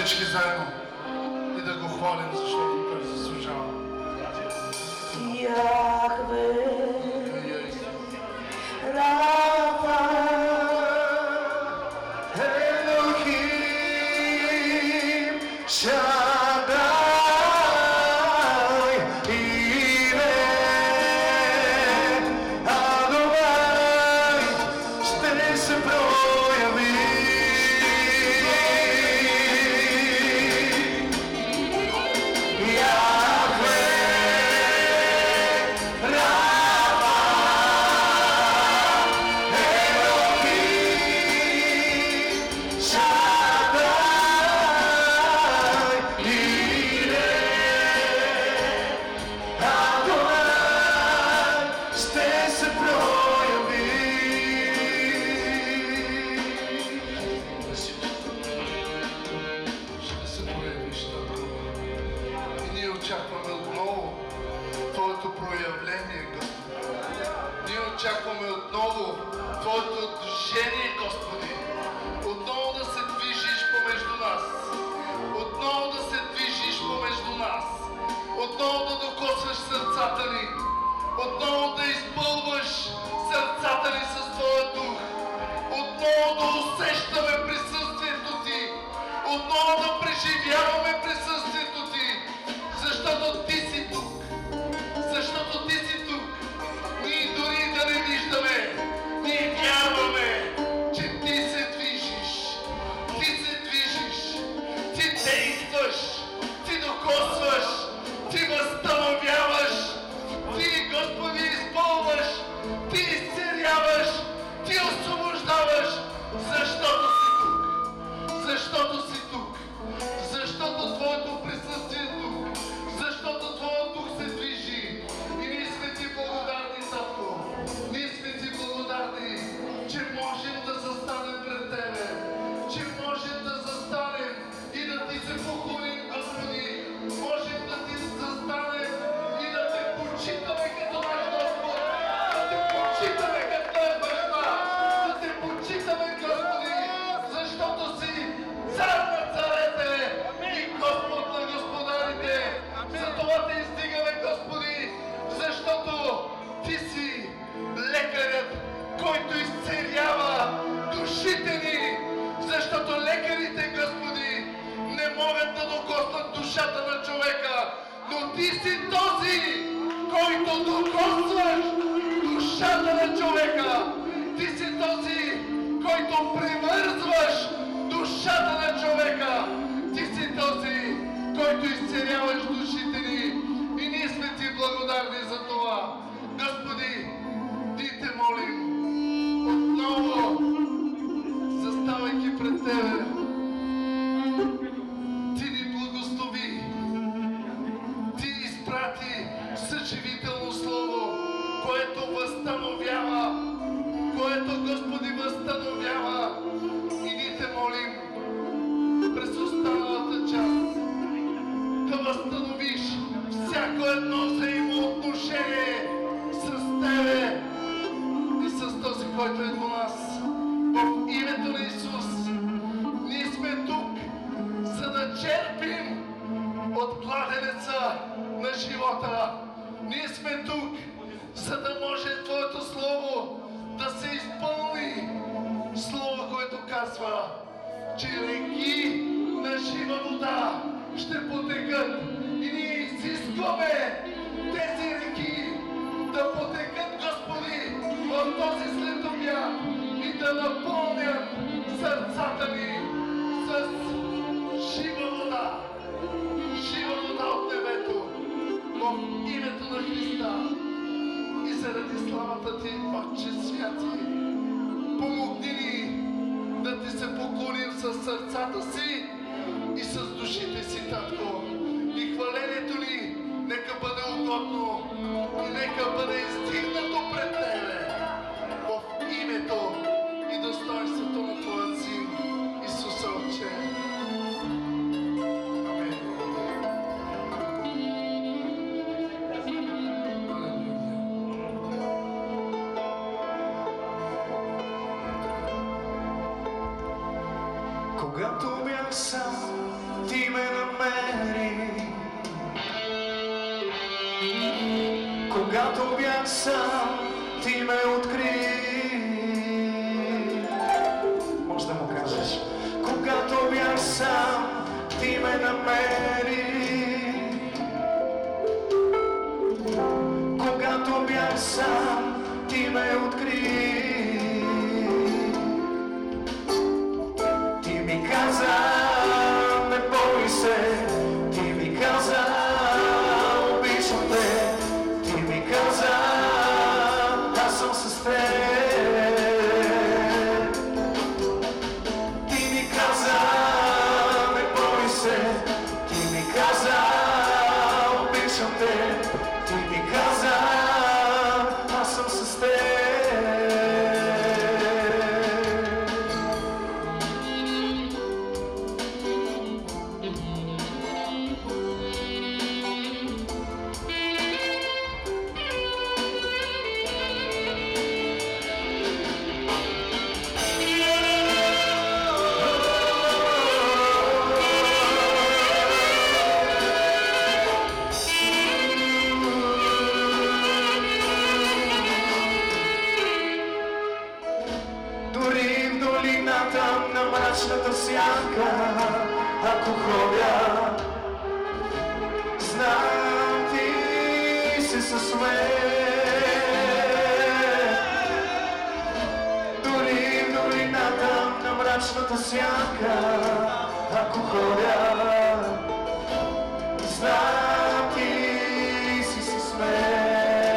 всички заедно и да го хвалим, защото той заслужава. Яхве, Рафа, Елохим, Шадай, Ире, Адонай, ще се прояви. Яхве, Рафа, Елохим, Шадай, Ире, Адонай, ще се прояви. Ще се проявиш, Татко. И ние очакваме отново Твоето проявление, Господи. Ние очакваме отново Твоето движение, Господи. Отново да се движиш помежду нас. Отново да се движиш помежду нас. Отново да докосваш сърцата ни. Отново да изпълваш сърцата ни с Твоя дух. Отново да усещаме присъствието Ти. Отново да преживяваме присъствието Ти. Защото Ти си тук. Защото Ти си тук. Ние дори да не виждаме, ние вярваме, че Ти се движиш. Ти се движиш. Ти действаш. Ти докосваш. Ти възстановяваш. Ти, Господи, изпълваш. Ти изцеляваш. Ти освобождаваш. Защото си тук. Защото си тук. Защото Твоето присъствие е тук. Защото Твоят дух се движи. И ние сме Ти благодарни, Татко. Ние сме Ти благодарни, че можем да застанем пред Тебе. Че можем да застанем и да Ти се поклоним, Господи. Можем да Ти застанем и да Те почитаме като наш Господ. Да Те почитаме като наш баща. Да Те почитаме, Господи, защото си цар на царете и Господ на господарите. Затова Те издигаме, Господи, защото Ти си лекарят, който изцелява душите ни. Защото лекарите, Господи, не могат да докоснат душата на човека, но Ти си този, който докосваш душата на човека. Ти си този, който привързваш душата на човека. Ти си този, който изцеляваш душите ни. И ние сме Ти благодарни за това. Господи, Ти Те молим отново, заставайки пред Тебе. Ти ни благослови. Ти изпрати съживително слово, което възстановява, което, Господи, възстановява. И ние Те молим през останалата част да възстановиш всяко едно взаимоотношение с Тебе и с този, който е до нас. В името на Исус ние сме тук, за да черпим от кладенеца на живота. Ние сме тук, за да може Твоето Слово да се изпълни. Слово, което казва, че реки на жива вода ще потекат. И ние изискваме тези реки да потекат, Господи, в този следобед и да напълнят сърцата ни с жива вода. Жива вода от небето. В името на Христа. И заради славата Ти, Отче святи, помогни ни да Ти се поклоним с сърцата си и с душите си, Татко. И хвалението ни нека бъде угодно и нека бъде издигнато пред Тебе в името и достоинството на Твоя Син Исуса, Отче. Амин. Когато бях сам, Когато бях сам, ти ме откри. Може да му кажеш. Когато бях сам, ти ме намери. Когато бях сам, ти ме откри. Ти ми каза, не бой се. Ти ми каза, обичам те. Ти ми каза, аз съм с теб. Ти ми каза, не бой се. Ти ми каза, обичам те. Ти ми каза, аз съм с теб. Дори в долината на мрачната сянка, ако ходя, знам ти си с мен. Дори в долината на мрачната сянка, ако ходя, знам ти си с мен.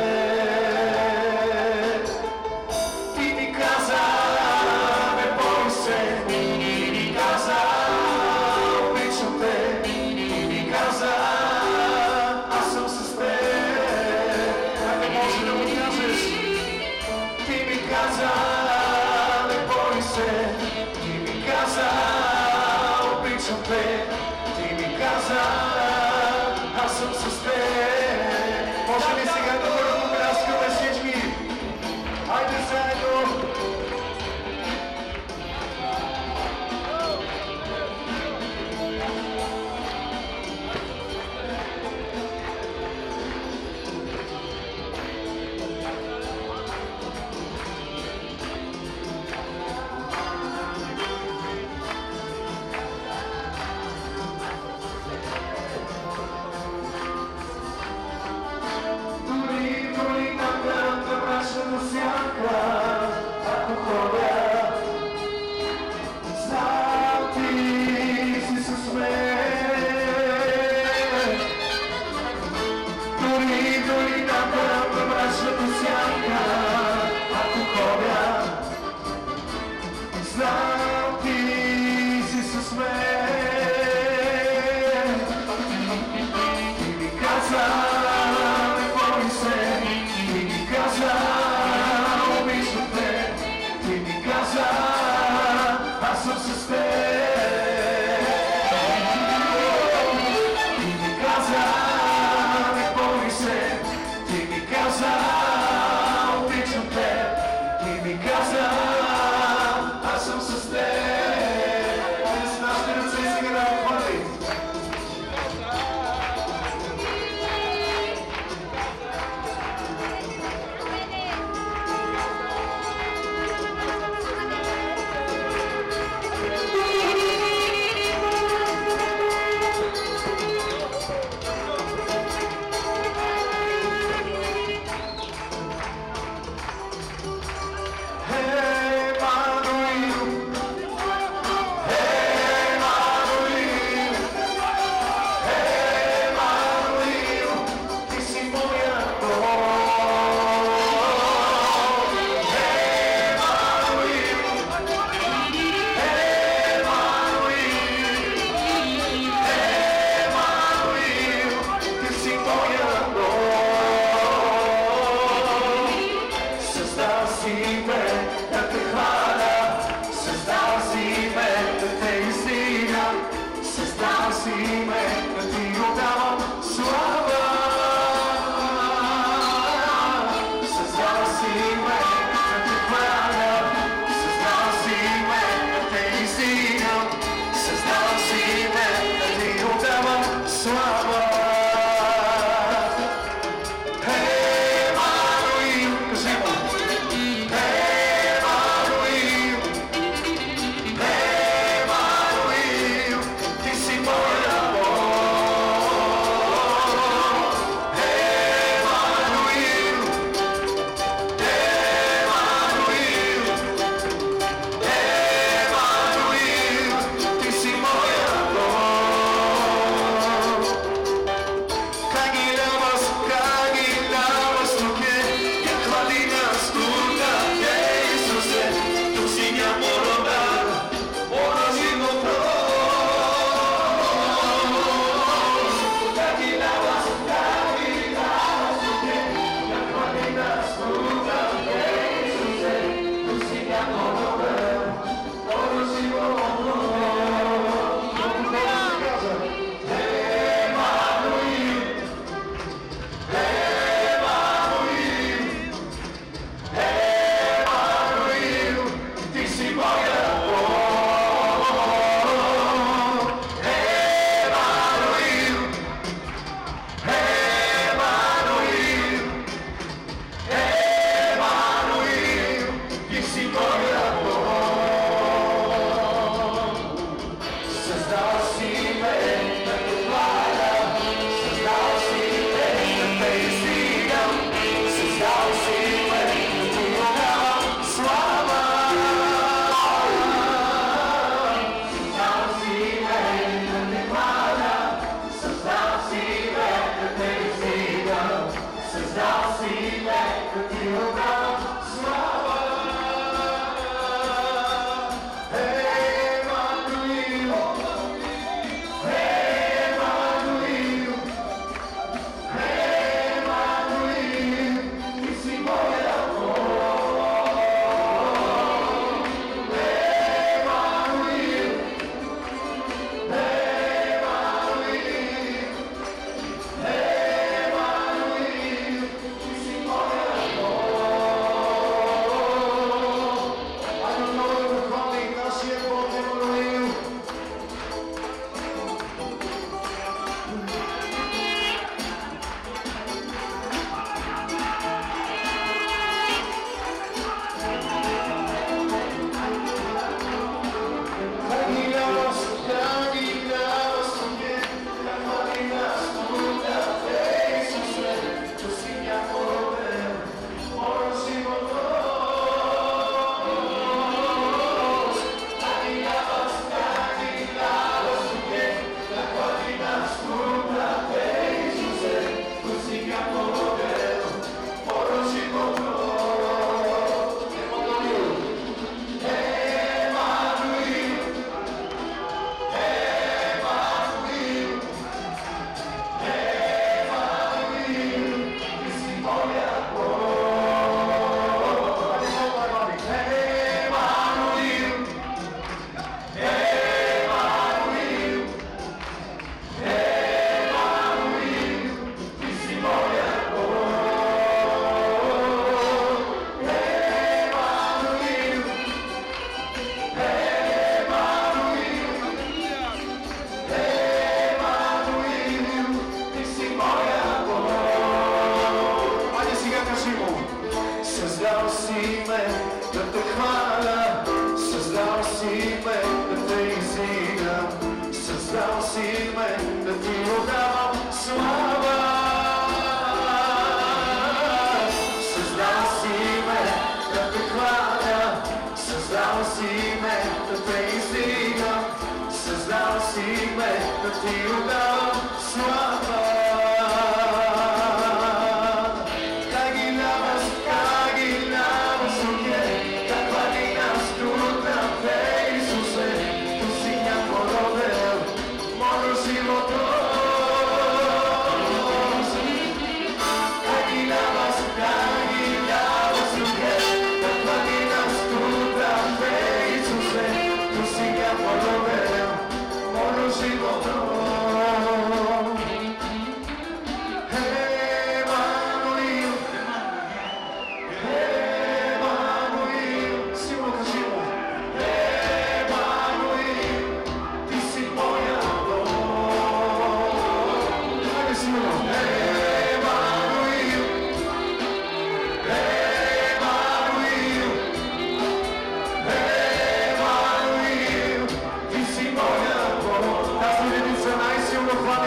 Ти ми каза, аз съм с теб. Може ли сега да го ръкопляскаме всички? Хайде заедно!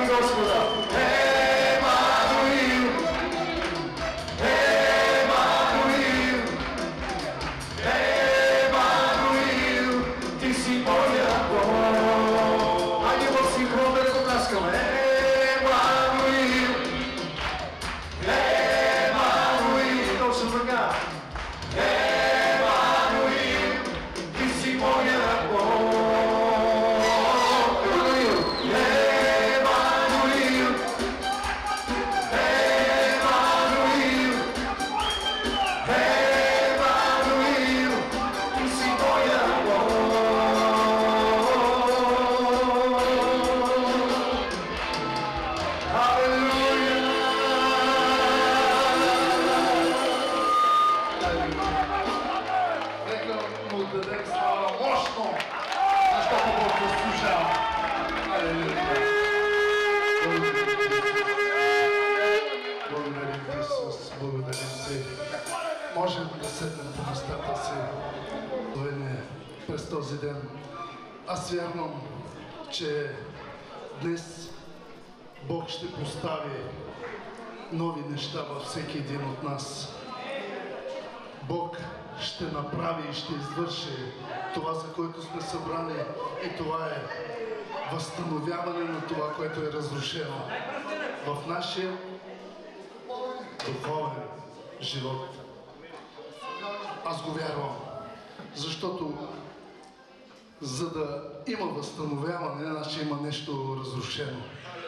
Господа! Емануил! Емануил! Емануил! Ти си моя Бог! Айде в синхрон да го пляскаме! Емануил! Емануил! Точно така! Емануил! Ти си моя Бог! Можем да седнем по местата си през този ден. Аз вярвам, че днес Бог ще постави нови неща във всеки един от нас. Бог ще направи и ще извърши това, за което сме събрани, и това е възстановяване на това, което е разрушено в нашия духовен живот. Аз го вярвам, защото за да има възстановяване, значи има нещо разрушено.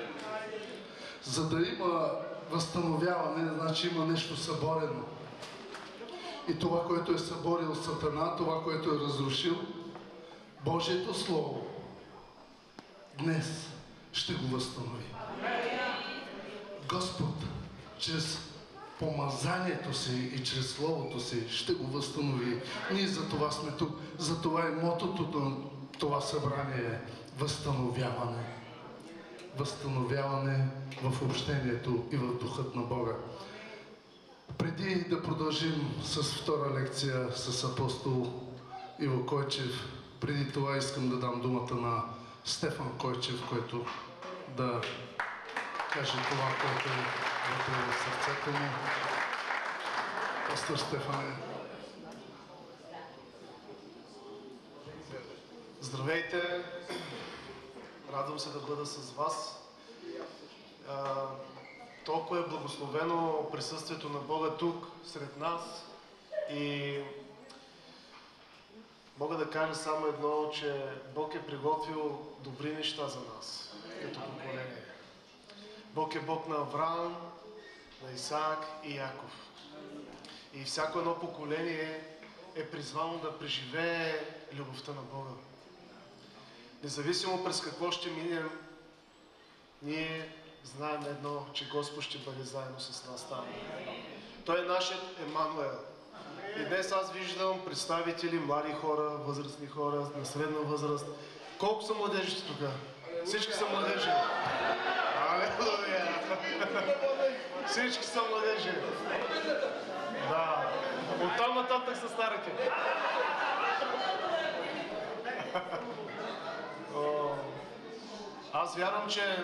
За да има възстановяване, значи има нещо съборено. И това, което е съборил Сатана, това, което е разрушил, Божието Слово днес ще го възстанови. Господ чрез помазанието си и чрез Словото си ще го възстанови. Ние за това сме тук. За това е мотото на това събрание – възстановяване. Възстановяване в общението и в духът на Бога. Преди да продължим с втора лекция с апостол Иво Койчев, преди това искам да дам думата на Стефан Койчев, който да каже това, което е в сърцето му. Пастор Стефане. Здравейте! Радвам се да бъда с вас. Толкова е благословено присъствието на Бога тук, сред нас, и мога да кажа само едно, че Бог е приготвил добри неща за нас, като поколение. Бог е Бог на Авраам, на Исаак и Яков. И всяко едно поколение е призвано да преживее любовта на Бога. Независимо през какво ще минем, ние знаем едно, че Господ ще бъде заедно с нас там. Той е нашият Емануел. И днес аз виждам представители, млади хора, възрастни хора, на средна възраст. Колко са младежите тук? Всички са младежи. Алелуя! Всички са младежи. Да. Оттам нататък са старите. Аз вярвам, че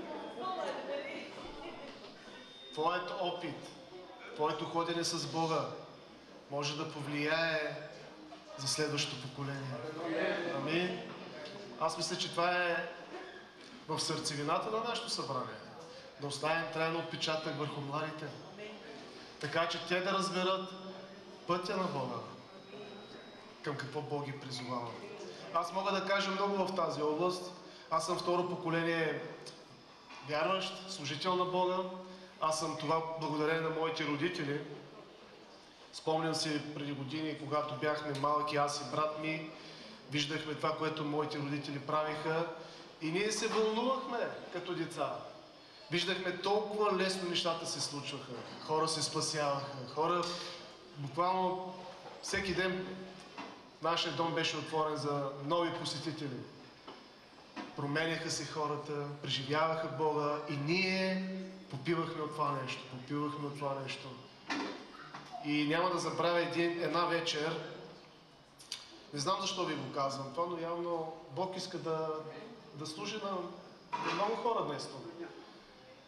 твоят опит, твоето ходене с Бога може да повлияе за следващото поколение. Амин. Аз мисля, че това е в сърцевината на нашето събрание. Да оставим трайно отпечатък върху младите. Така че те да разберат пътя на Бога. Към какво Бог ги призовава. Аз мога да кажа много в тази област. Аз съм второ поколение вярващ, служител на Бога. Аз съм това благодарение на моите родители. Спомням си преди години, когато бяхме малки, аз и брат ми, виждахме това, което моите родители правиха, и ние се вълнувахме като деца. Виждахме толкова лесно нещата се случваха. Хора се спасяваха. Хора, буквално всеки ден нашия дом беше отворен за нови посетители. Променяха се хората, преживяваха Бога и ние попивахме от това нещо. И няма да забравя една вечер, не знам защо ви го казвам това, но явно Бог иска да служи на много хора днес тук.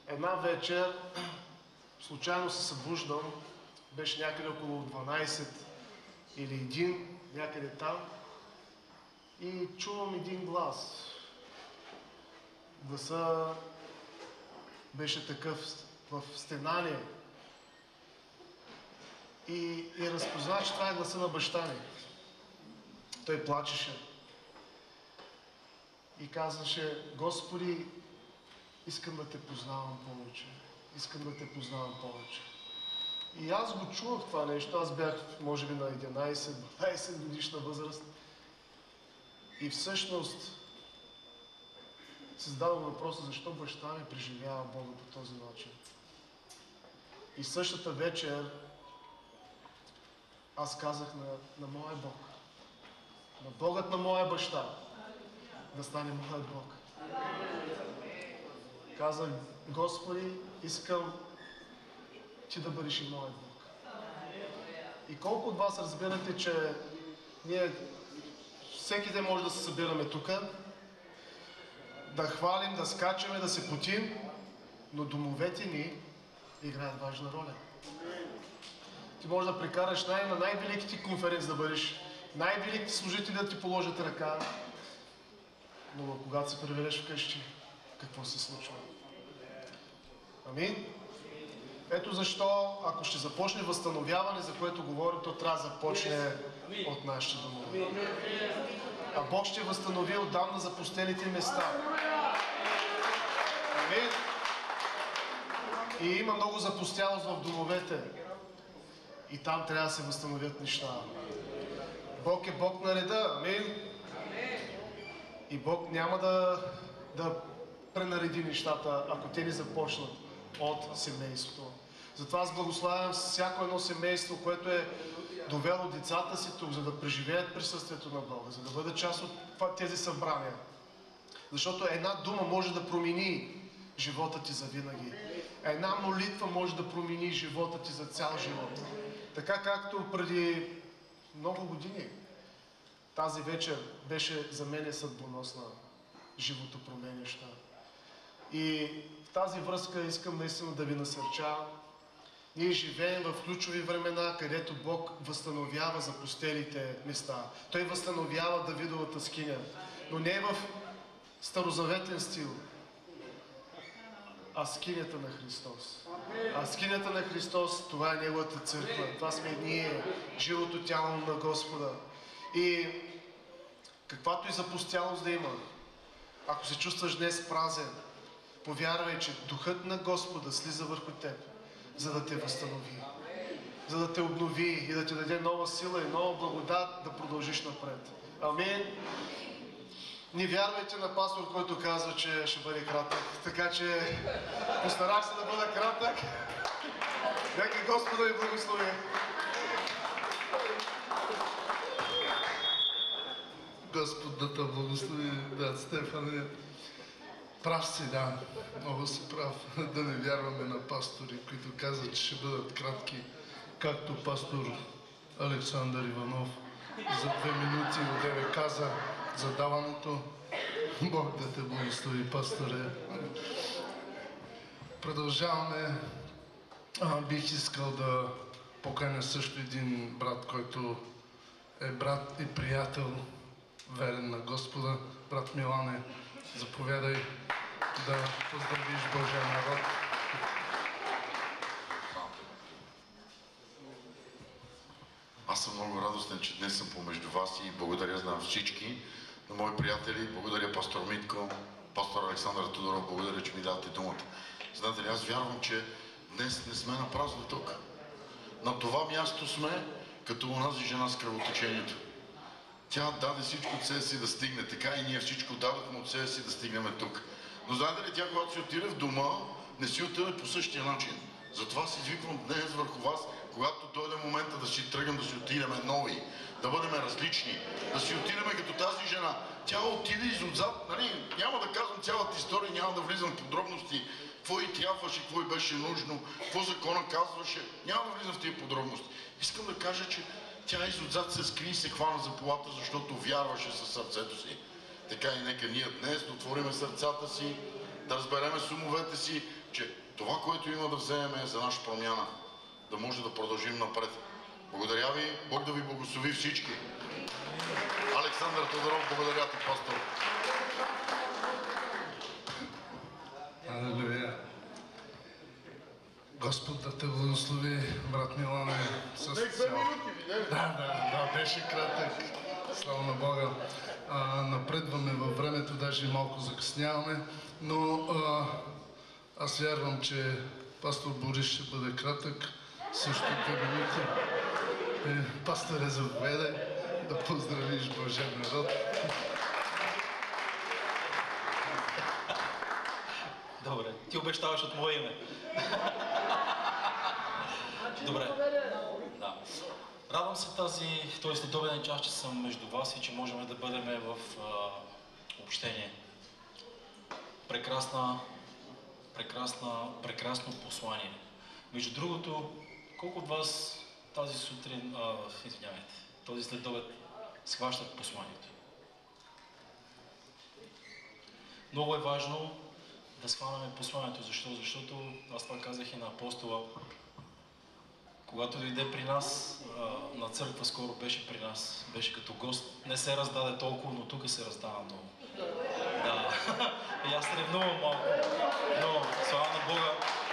една вечер случайно се събуждам, беше някъде около 12 или 1, някъде там, и чувам един глас. Гласа беше такъв в стенание и разпознах, че това е гласа на баща ми. Той плачеше и казваше: Господи, искам да те познавам повече. Искам да те познавам повече. И аз го чувах това нещо. Аз бях може би на 11-12 годишна възраст. И всъщност си задавам въпроса, защо баща ми преживява Бога по този начин. И същата вечер аз казах на моя Бог, на Богът на моя баща, да стане моят Бог. Казах: Господи, искам ти да бъдеш и моят Бог. И колко от вас разбирате, че ние всеки ден може да се събираме тук, да хвалим, да скачаме, да се потим, но домовете ни играят важна роля. Ти можеш да прекараш на най-великите конференции, да бъдеш най-великите служители, да ти положат ръка, но когато се преведеш вкъщи, какво се случва? Амин? Ето защо, ако ще започне възстановяване, за което говорим, то трябва да започне от нашите домове. А Бог ще възстанови отдавна запустелите места. Амин? И има много запустялост в домовете. И там трябва да се възстановят неща. Бог е Бог на реда. Амин? И Бог няма да пренареди нещата, ако те не започнат от семейството. Затова аз благославям всяко едно семейство, което е довело децата си тук, за да преживеят присъствието на Бога, за да бъдат част от тези събрания. Защото една дума може да промени живота ти завинаги. Една молитва може да промени живота ти за цял живот. Така както преди много години тази вечер беше за мен съдбоносна, животопроменяща. И в тази връзка искам наистина да ви насърча. Ние живеем в ключови времена, където Бог възстановява запустелите места. Той възстановява Давидовата скиня, но не в старозаветен стил, а скинята на Христос. А скинята на Христос, това е Неговата църква. Това сме ние, живото тяло на Господа. И каквато и запустялост да има, ако се чувстваш днес празен, повярвай, че Духът на Господа слиза върху теб, за да те възстанови, за да те обнови и да ти даде нова сила и нова благодат да продължиш напред. Амин. Не вярвайте на пастор, който казва, че ще бъде кратък. Така че постарах се да бъда кратък. Нека Господа ви благослови. Господ да те благослови, брат Стефане. Прав си, да. Много си прав. Да не вярваме на пастори, които казват, че ще бъдат кратки, както пастор Александър Иванов за 2 минути одеве каза за даването. Бог да те благослови, пасторе. Продължаваме. Бих искал да поканя също един брат, който е брат и приятел, верен на Господа. Брат Милане, заповядай да поздравиш Божия народ. Аз съм много радостен, че днес съм помежду вас и благодаря на всички, на мои приятели. Благодаря пастор Митко, пастор Александър Тодоров, благодаря, че ми давате думата. Знаете ли, аз вярвам, че днес не сме на празно тук. На това място сме като онази жена с кръвотечението. Тя даде всичко от себе си да стигне, така и ние всичко дадохме от себе си да стигнем тук. Но знаете ли, тя когато си отиде в дома, не си отиде по същия начин. Затова се извиквам днес върху вас, когато дойде момента да си тръгнем, да си отидем нови, да бъдем различни, да си отидем като тази жена. Тя отиде изотзад, нали, няма да казвам цялата история, няма да влизам в подробности, какво й трябваше, какво й беше нужно, какво закона казваше, няма да влизам в тези подробности. Искам да кажа, че тя изотзад се скри и се хвана за полата, защото вярваше със сърцето си. Така и нека ние днес да отвориме сърцата си да разбереме с умовете си, че това, което има да вземем е за наша промяна, да може да продължим напред. Благодаря ви, Бог да ви благослови всички. Александър Тодоров, благодаря ти, пастор. Алелуя. Господ да те благослови, брат Милане, с цяло. Да, беше кратък. Слава на Бога. Напредваме във времето, даже и малко закъсняваме, но аз вярвам, че пастор Борис ще бъде кратък, също 2 минути. Пасторе, заповядай да поздравиш Божия народ. Добре, ти обещаваш от мое име. Добре. Да. Радвам се този следобеден час, че съм между вас и че можем да бъдем в общение. Прекрасно послание. Между другото, колко от вас тази сутрин, този следобед схващат посланието? Много е важно да схванаме посланието. Защо? Защото, аз това казах и на апостола, когато дойде при нас, на църква скоро беше при нас, беше като гост. Не се раздаде толкова, но тук се раздава много. Да, и аз ревнувам малко, но слава на Бога.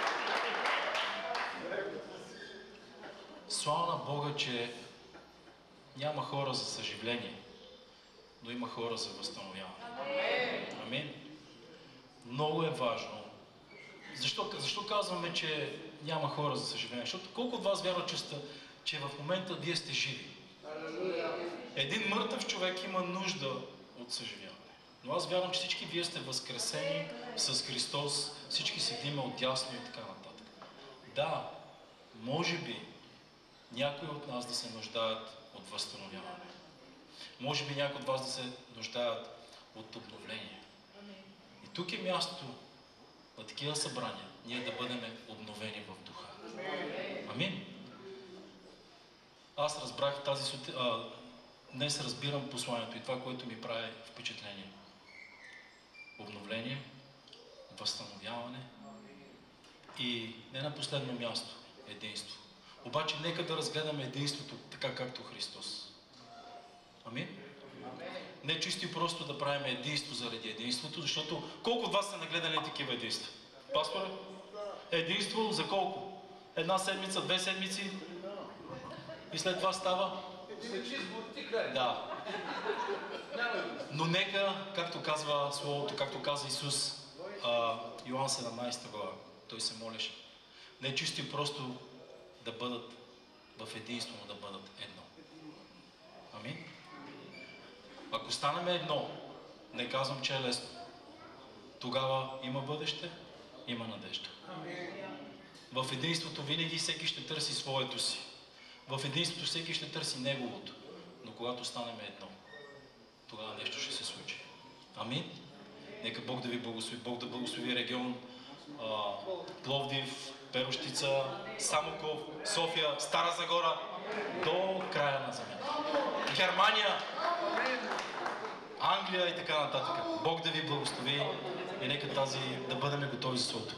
Слава на Бога, че няма хора за съживление, но има хора за възстановяване. Амин. Много е важно. Защо казваме, че няма хора за съживление? Защото колко от вас вярват, че в момента вие сте живи? Един мъртъв човек има нужда от съживяване. Но аз вярвам, че всички вие сте възкресени с Христос, всички седиме отдясно и така нататък. Да, може би някои от нас да се нуждаят от възстановяване. Може би някои от вас да се нуждаят от обновление. И тук е мястото на такива събрания, ние да бъдем обновени в духа. Амин. Аз разбрах днес разбирам посланието и това, което ми прави впечатление. Обновление, възстановяване и не на последно място, единство. Обаче нека да разгледаме единството така, както Христос. Амин. Не чисто и просто да правим единство заради единството, защото колко от вас са нагледали такива единства? Пасторе? Единство за колко? 1 седмица, 2 седмици? И след това става? Да. Но нека, както казва Словото, както каза Исус, Йоан 17 глава, той се молеше. Не чисто и просто да бъдат в единство, но да бъдат едно. Амин. Ако станем едно, не казвам, че е лесно, тогава има бъдеще, има надежда. В единството винаги всеки ще търси своето си. В единството всеки ще търси неговото. Но когато станем едно, тогава нещо ще се случи. Амин. Нека Бог да ви благослови. Бог да благослови регион Пловдив, Перущица, Самоков, София, Стара Загора до края на земята. Германия, Англия и така нататък. Бог да ви благослови и нека да бъдем готови за словото.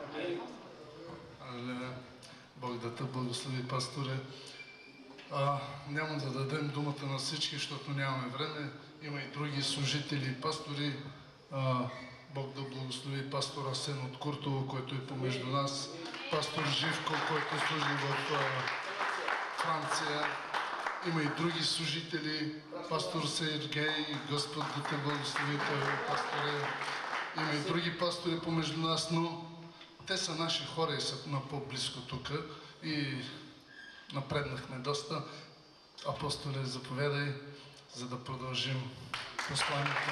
Бог да те благослови, пасторе. Няма да дадем думата на всички, защото нямаме време. Има и други служители и пастори. Бог да благослови пастор Асен от Куртово, който е помежду нас. Пастор Живко, който служи в Франция. Има и други служители. Пастор Сергей, Господ да те благослови, пасторе. Има и други пастори помежду нас, но те са наши хора и са на по-близко тук и напреднахме доста. Апостоле, заповядай, за да продължим посланието.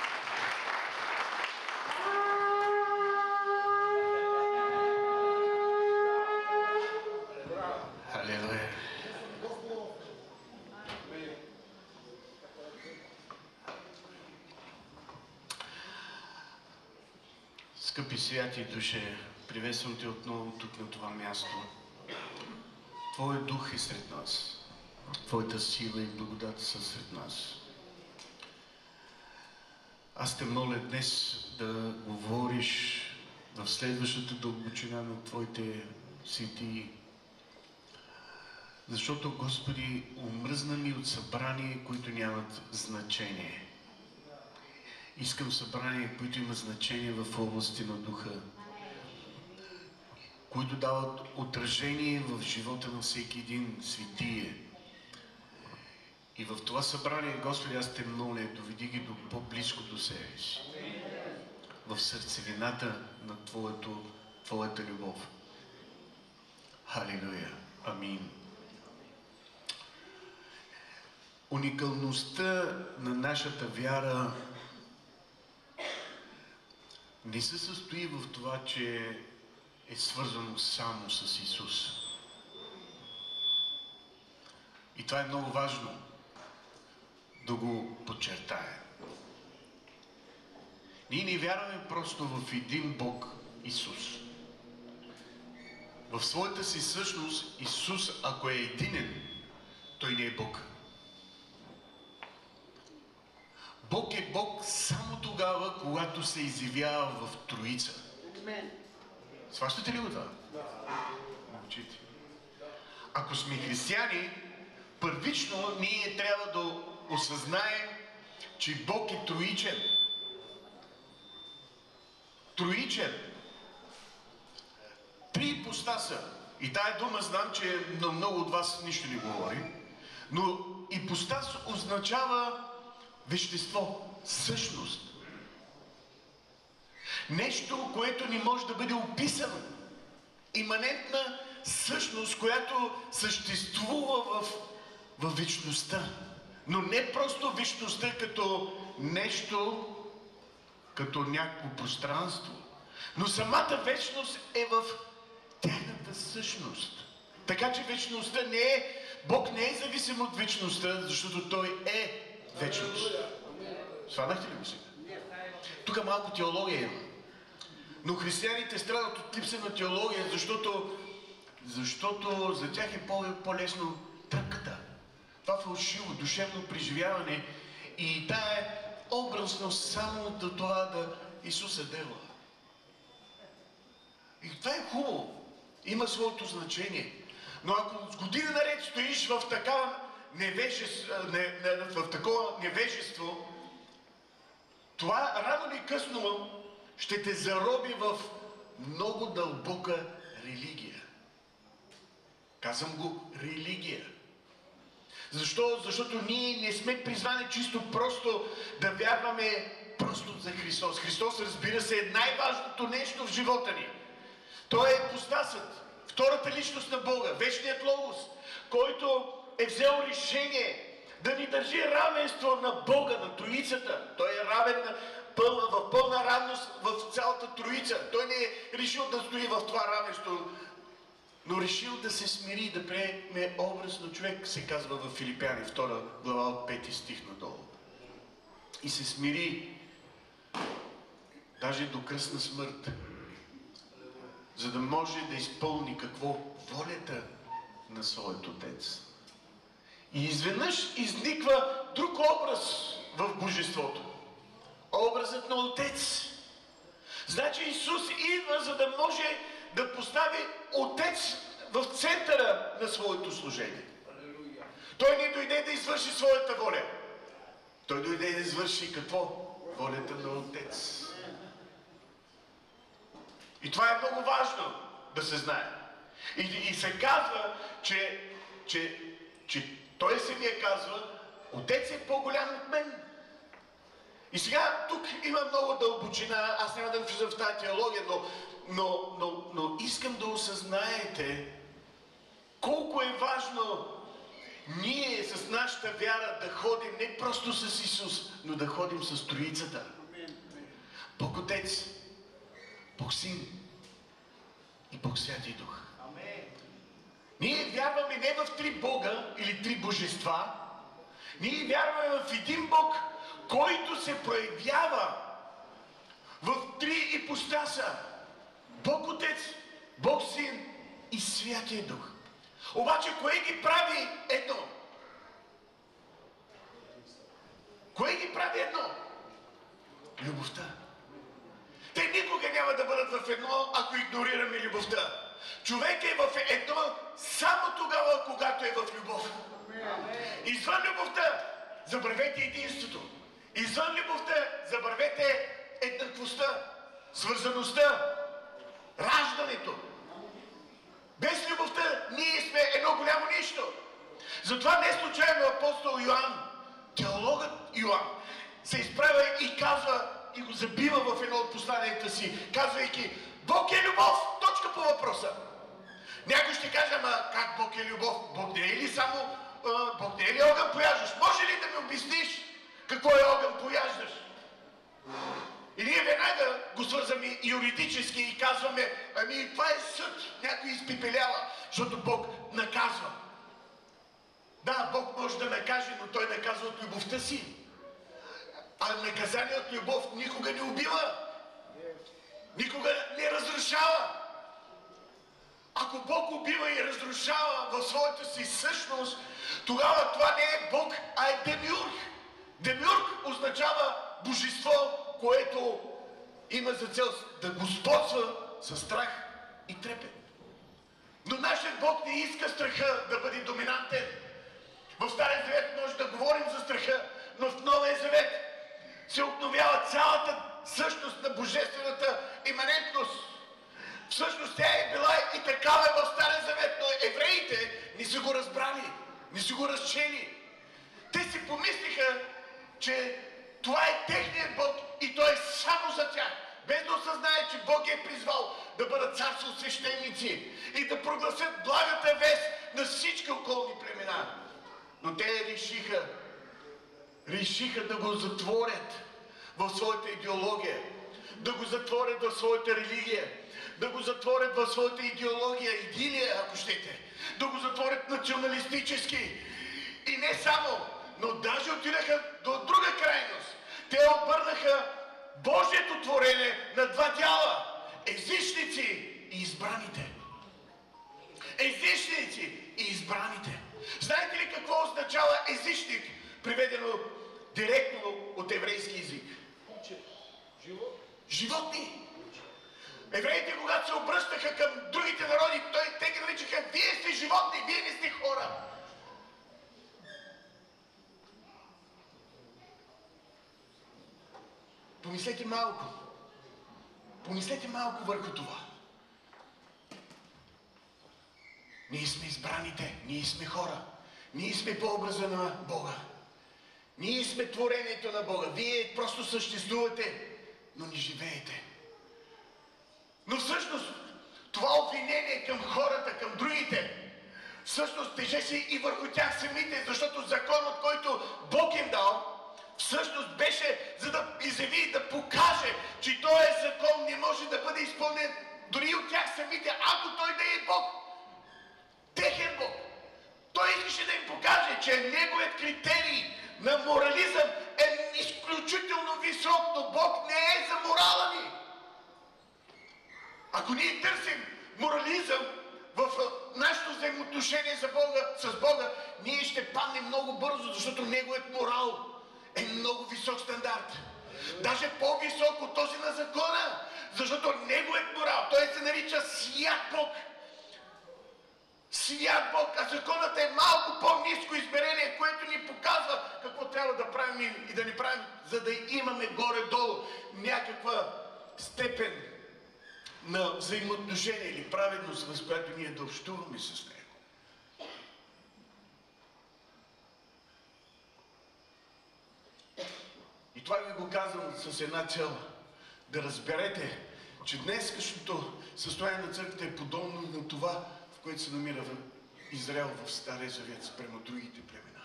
Халелуя. Скъпи святи душе, приветствам те отново тук на това място. Твой дух е сред нас. Твоята сила и благодат са сред нас. Аз те моля днес да говориш в следващата дълбочина на Твоите светии. Защото, Господи, омръзна ми от събрания, които нямат значение. Искам събрания, които имат значение в области на духа, които дават отражение в живота на всеки един светие. И в това събрание, Господи, аз те моля, доведи ги до по-близко до себе си. В сърцевината на Твоята любов. Халилуя. Амин. Уникалността на нашата вяра не се състои в това, че е свързано само с Исус. И това е много важно да го подчертая. Ние не вярваме просто в един Бог Исус. В своята си същност Исус, ако е единен, той не е Бог. Бог е Бог само тогава, когато се изявява в Троица. Сващате ли го това? Мълчите. Ако сме християни, първично ние трябва да осъзнаем, че Бог е троичен. Троичен. Три ипостаса. И тая дума знам, че на много от вас нищо не говори, но ипостас означава вещество, същност. Нещо, което не може да бъде описано. Иманентна същност, която съществува в вечността. Но не просто вечността като нещо, като някакво пространство. Но самата вечност е в тяхната същност. Така че вечността не е... Бог не е зависим от вечността, защото Той е вечност. Сванахте ли го сега? Тук малко теология има. Но християните страдат от липса на теология, защото за тях е по-лесно тръпката. Това фалшиво, душевно преживяване и тая образност само до това да Исус е дело. И това е хубаво. Има своето значение. Но ако с години наред стоиш в такова невежество, това рано или късно ще те зароби в много дълбока религия. Казвам го религия. Защо? Защото ние не сме призвани чисто просто да вярваме просто за Христос. Христос, разбира се, е най-важното нещо в живота ни. Той е ипостасът, втората личност на Бога, вечният Логос, който е взел решение да ни държи равенство на Бога, на Троицата. Той е равен в пълна равност в цялата Троица. Той не е решил да стои в това равенство, но решил да се смири, да приеме образ на човек, се казва в Филипяни, 2 глава от 5 стих надолу. И се смири даже до кръстна смърт, за да може да изпълни какво? Волята на своят Отец. И изведнъж изниква друг образ в Божеството. Образът на Отец. Значи Исус идва, за да може да постави Отец в центъра на своето служение. Той не дойде да извърши своята воля. Той дойде да извърши какво? Волята на Отец. И това е много важно да се знае. И се казва, че той самия казва, Отец е по-голям от мен. И сега тук има много дълбочина, аз няма да влизам в тази теология, но искам да осъзнаете колко е важно ние с нашата вяра да ходим не просто с Исус, но да ходим с Троицата. Бог Отец, Бог Син и Бог Святи Дух. Ние вярваме не в три Бога или три божества, ние вярваме в един Бог, който се проявява в три ипостаса. Бог Отец, Бог Син и Святия Дух. Обаче кое ги прави едно? Кое ги прави едно? любовта. Те никога няма да бъдат в едно, ако игнорираме любовта. Човек е в едно само тогава, когато е в любов. Извън любовта забравете единството. Извън любовта забравете еднаквостта, свързаността, раждането. Без любовта ние сме едно голямо нищо. Затова не случайно апостол Йоан, теологът Йоан, се изправя и казва, и го забива в едно от посланията си, казвайки: Бог е любов, точка по въпроса. Някой ще каже: ама как Бог е любов? Бог не е ли само, Бог не е ли огън пояждаш? Може ли да ми обясниш какво е огън пояждаш? И ние веднага го свързваме юридически и казваме: ами това е съд, някой изпипелява, защото Бог наказва. Да, Бог може да накаже, но Той наказва от любовта си. А наказание от любов никога не убива. Никога не разрушава. Ако Бог убива и разрушава в своята си същност, тогава това не е Бог, а е демиург. Демиург означава божество, което има за цел да господства със страх и трепет. Но нашият Бог не иска страха да бъде доминантен. В Стария Завет може да говорим за страха, но в Новия Завет се обновява цялата същност на божествената иманентност. Всъщност тя е била и такава в Стария Завет, но евреите не са го разбрали, не са го разчели. Те си помислиха, че това е техният Бог и Той е само за тях, без да осъзнае, че Бог е призвал да бъдат царство свещеници и да прогласят благата вест на всички околни племена. Но те решиха да го затворят в своята идеология, да го затворят в своята религия, да го затворят в своята идеология, идилия, ако щете, да го затворят националистически. И не само, но даже отидаха до друга крайност. Те обърнаха Божието творение на два дяла – езичници и избраните. Езичници и избраните. Знаете ли какво означава езичник, приведено директно от еврейски език? Животни. Евреите, когато се обръщаха към другите народи, те ги наричаха: вие сте животни, вие не сте хора. Помислете малко върху това. Ние сме избраните, ние сме хора, ние сме по образа на Бога. Ние сме творението на Бога. Вие просто съществувате, но не живеете. Но всъщност това обвинение към хората, към другите, всъщност тежеше и върху тях самите, защото законът, който Бог им дал, всъщност беше за да изяви и да покаже, че този закон не може да бъде изпълнен дори от тях самите, ако той да е Бог. Техен Бог. Той искаше да им покаже, че неговият критерий на морализъм е изключително висок, но Бог не е за морала ни. Ако ние търсим морализъм в нашето взаимоотношение с Бога, ние ще паднем много бързо, защото неговият морал е много висок стандарт. Даже по-висок от този на закона, защото неговият морал, той се нарича свят Бог. Свят Бог, а законът е малко по-ниско измерение, което ни показва какво трябва да правим и да не правим, за да имаме горе-долу някаква степен на взаимоотношение или праведност, с която ние да общуваме с него. И това ви го казвам с една цел. Да разберете, че днескашното състояние на църквата е подобно на това, в което се намира в Израел в Стария Завет спрямо другите племена.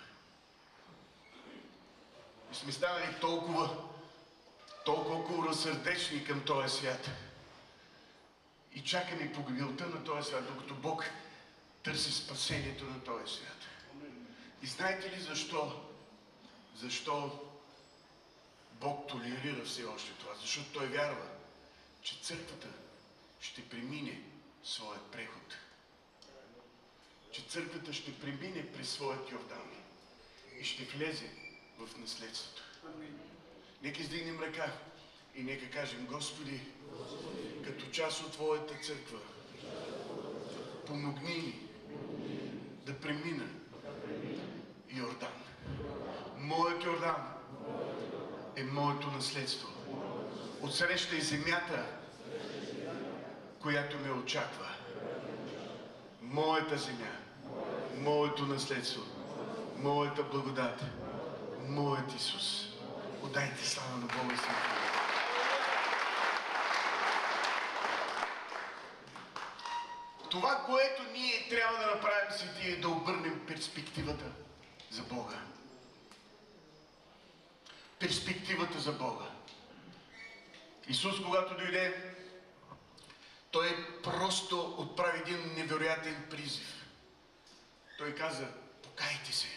И сме станали толкова разсърдечни към този свят. И чакаме погибелта на този свят, докато Бог търси спасението на този свят. И знаете ли защо? Защо Бог толерира все още това? Защото Той вярва, че църквата ще премине своят преход. Че църквата ще премине през своят Йордан и ще влезе в наследството. Нека издигнем ръка И нека кажем: Господи, като част от Твоята църква, помогни ни да премина Йордан. Моят Йордан е моето наследство. Отсреща и земята, която ме очаква. Моята земя, моето наследство, моята благодат, моят Исус. Отдайте слава на Бога си. Това, което ние трябва да направим, свети, е да обърнем перспективата за Бога. Перспективата за Бога. Исус, когато дойде, Той просто отправи един невероятен призив. Той каза: покайте се,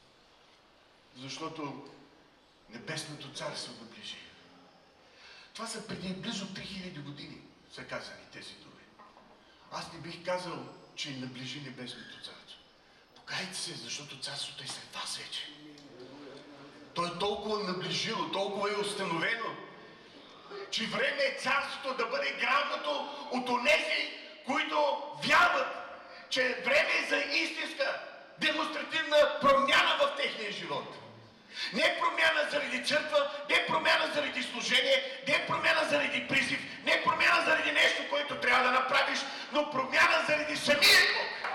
защото Небесното царство наближи. Това са преди близо 3000 години са казани тези думи. Аз не бих казал, че наближи Небесното царство. Покайте се, защото царството е сред вас вече. То е толкова наближило, толкова е установено, че време е царството да бъде грабнато от онези, които вярват, че време е за истинска, демонстративна промяна в техния живот. Не промяна заради църква, не промяна заради служение, не промяна заради призив, не промяна заради нещо, което трябва да направиш, но промяна заради самия Бог.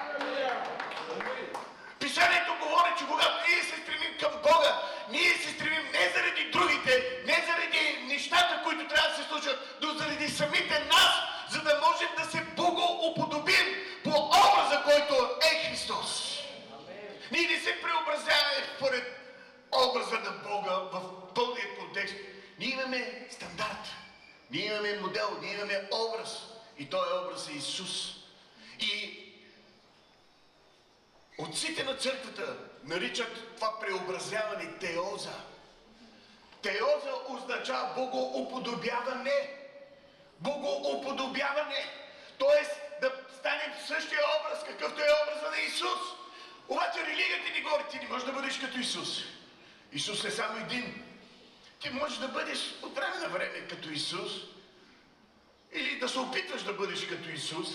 Писанието говори, че когато ние се стремим към Бога, ние се стремим не заради другите, не заради нещата, които трябва да се случат, но заради самите нас, за да можем да се богоуподобим по образа, който е Христос. Ние не се преобразяваме според образа на Бога в пълния контекст. Ние имаме стандарт, ние имаме модел, ние имаме образ. И този образ е Исус. И отците на църквата наричат това преобразяване теоза. Теоза означава богоуподобяване. Богоуподобяване. Тоест да станем същия образ, какъвто е образа на Исус. Обаче религията ни говори: ти не можеш да бъдеш като Исус. Исус е само един. Ти можеш да бъдеш от време на време като Исус, или да се опитваш да бъдеш като Исус.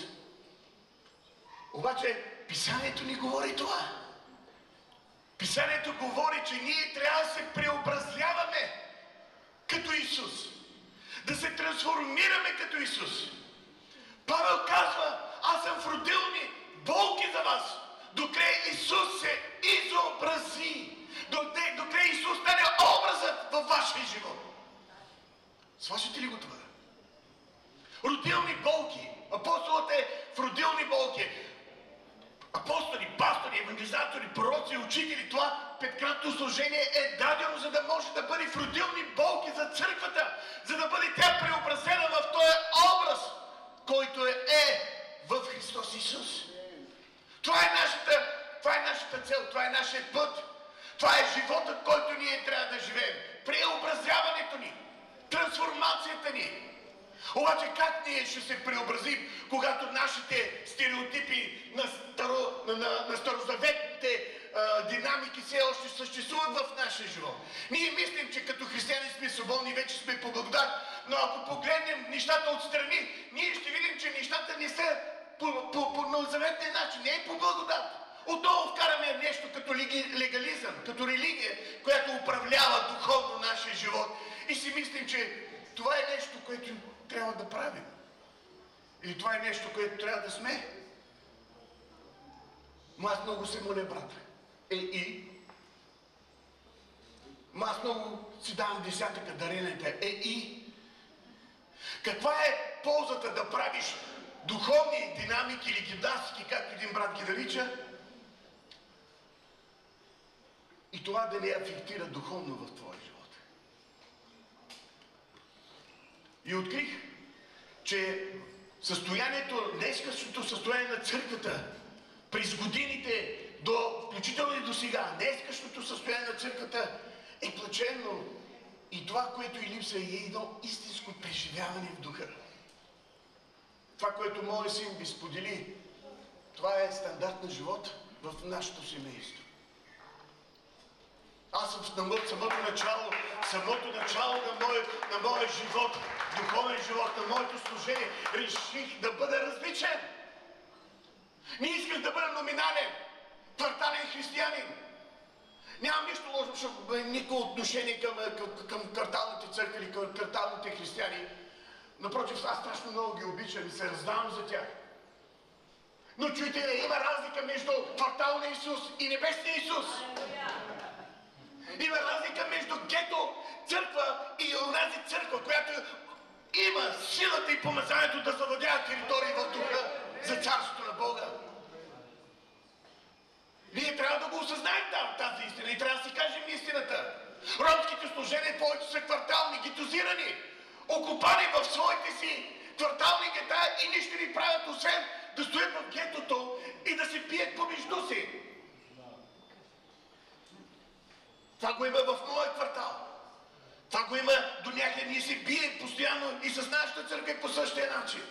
Обаче Писанието ни говори това. Писанието говори, че ние трябва да се преобразяваме като Исус. Да се трансформираме като Исус. Павел казва: аз съм в родилни болки за вас, докрай Исус се изобрази. Докрай Исус стане образът във вашия живот. Сващате ли го това? Родилни болки. Апостолът е в родилни болки. Апостоли, пастори, евангелизатори, пророци, учители, това петкратно служение е дадено, за да може да бъде в родилни болки за църквата, за да бъде тя преобразена в този образ, който е в Христос Исус. Това е нашата цел, това е нашия път. Това е животът, който ние трябва да живеем. Преобразяването ни, трансформацията ни. Обаче как ние ще се преобразим, когато нашите стереотипи на старозаветните динамики все още съществуват в нашия живот? Ние мислим, че като християни сме свободни, вече сме по благодат, но ако погледнем нещата отстрани, ние ще видим, че нещата не са по новозаветния начин, не е по благодат. Отново вкараме нещо като легализъм, като религия, която управлява духовно нашия живот. И си мислим, че това е нещо, което трябва да правим. Или това е нещо, което трябва да сме. Но аз много се моля, брат. Аз много си давам десятъка даренията. Каква е ползата да правиш духовни динамики или гимнастики, както един брат ги нарича, и това да не афектира духовно в твоя живот? И открих, че днескашното състояние на църквата през годините, включително и до сега, днескашното състояние на църквата е плачевно. И това, което и липсва, е едно истинско преживяване в духа. Това, което моят син ви сподели, това е стандарт на живот в нашето семейство. Аз съм в самото начало на моя живот, духовен живот, на моето служение, реших да бъда различен. Не исках да бъда номинален, квартален християнин. Нямам нищо лошо, защото никакво отношение към кварталните църкви или към кварталните християни. Напротив, аз страшно много ги обичам и се раздавам за тях. Но чуйте, има разлика между кварталния Исус и небесния Исус. Има разлика между гето, църква и онази църква, която има силата и помазанието да завладява територии в духа за царството на Бога. Ние трябва да го осъзнаем тази истина и трябва да си кажем истината. Ромските служения повече са квартални, гетозирани, окупани в своите си квартални гета и нищо не правят, освен да стоят в гетото и да се пият помежду си. Това го има в моя квартал. Това го има до някъде. Ние се бием постоянно и с нашата църква по същия начин.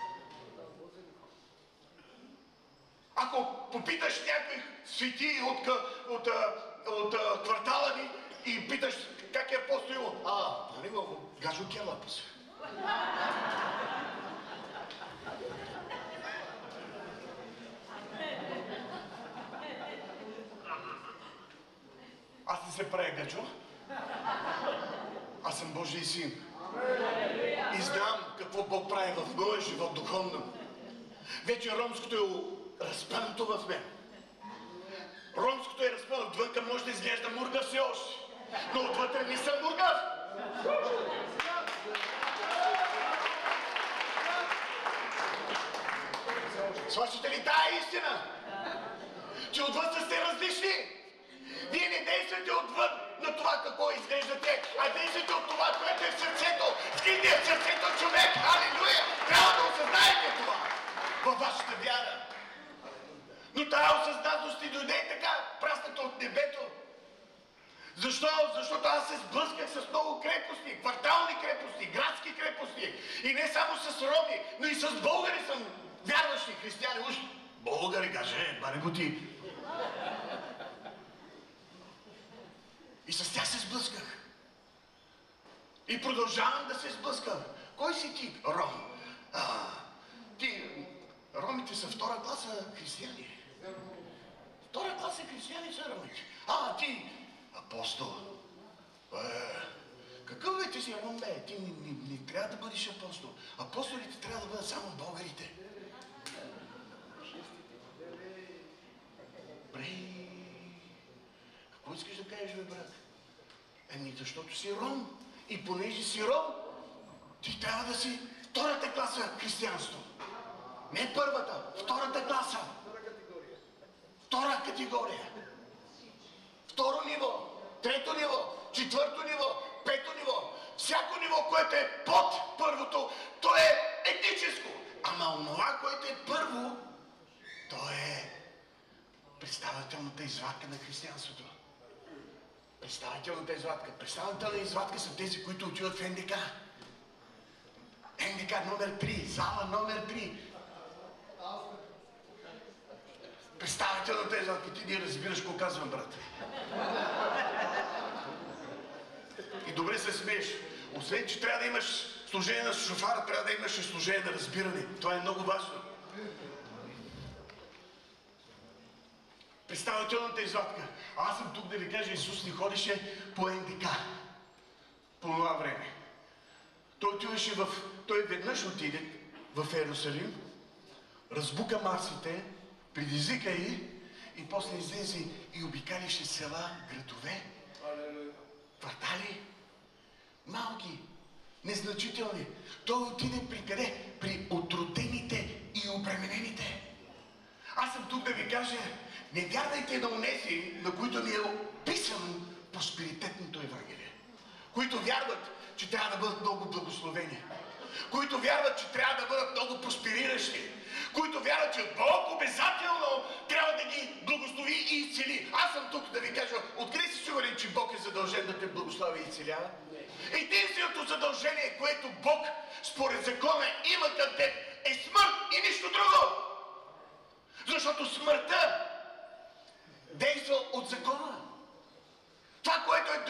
Ако попиташ някой свети от квартала ни и питаш как е апостол, нали го гажо келапус. Аз не се правя гаджо. Аз съм Божий син. И знам какво Бог прави в моя живот духовно. Вече ромското е разпънато в мен. Ромското е разпънато. Отвънка може да изглежда мургав все още. Но отвътре не съм мургав. Свършите ли тая истина? Че отвън сте различни. Вие не действате отвън на това какво изглеждате, а действате от това, което е в сърцето. Скрите в сърцето човек. Алилуя! Трябва да осъзнаете това във вашата вяра. Но тази осъзнатост ни дойде така, прасната от небето. Защо? Защото аз се сблъсках с много крепости, квартални крепости, градски крепости. И не само с роми, но и с българи съм вярващи християни. Уж българи, каже, баребути. И с тях се сблъсках. И продължавам да се сблъскам. Кой си ти? Ром. Ромите са втора класа християни. Втора класа християни са ромите. Ти апостол. Какъв бе ти си ром, бе? Ти не трябва да бъдеш апостол. Апостолите трябва да бъдат само българите. Какво искаш да кажеш, бе, брат? Защото си ром. И понеже си ром, ти трябва да си втората класа християнство. Не първата, втората класа. Втора категория. Второ ниво, трето ниво, четвърто ниво, пето ниво. Всяко ниво, което е под първото, то е етническо. Ама онова, което е първо, то е представителната извадка на християнството. Представителната извадка. Представителна извадка са тези, които отиват в НДК. НДК номер 3, зала номер 3. Представителната извадка. Ти не разбираш какво казвам, брат. И добре се смееш. Освен, че трябва да имаш служение на шофара, трябва да имаш и служение на разбиране. Това е много важно. Представителната извадка. Аз съм тук да ви кажа, Исус не ходеше по НДК по това време. Той веднъж отиде в Иерусалим, разбука масите, предизвика и после излезе и обикаляше села, градове, квартали, малки, незначителни. Той отиде при къде? При отрутените и обременените. Аз съм тук да ви кажа, не вярвайте на онези, на които ни е описано просперитетното Евангелие. Които вярват, че трябва да бъдат много благословени. Които вярват, че трябва да бъдат много проспериращи. Които вярват, че Бог обязателно трябва да ги благослови и изцели. Аз съм тук да ви кажа, откъде си сигурен, че Бог е задължен да те благослови и изцелява? Единственото задължение, което Бог според закона има към теб, е смърт и нищо друго. Защото смъртта действа от закона. Това,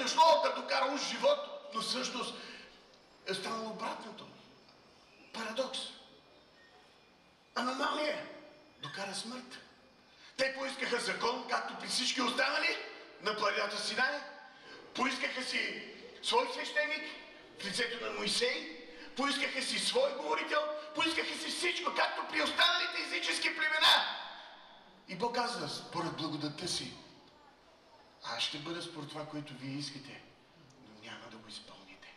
дошло да докара уж живот, но всъщност е станало обратното. Парадокс. Аномалия. Докара смърт. Те поискаха закон, както при всички останали на планетата Синай. Поискаха си свой свещеник в лицето на Моисей. Поискаха си свой говорител. Поискаха си всичко, както при останалите езически племена. И Бог казва, според благодатта си, аз ще бъда според това, което вие искате, но няма да го изпълните.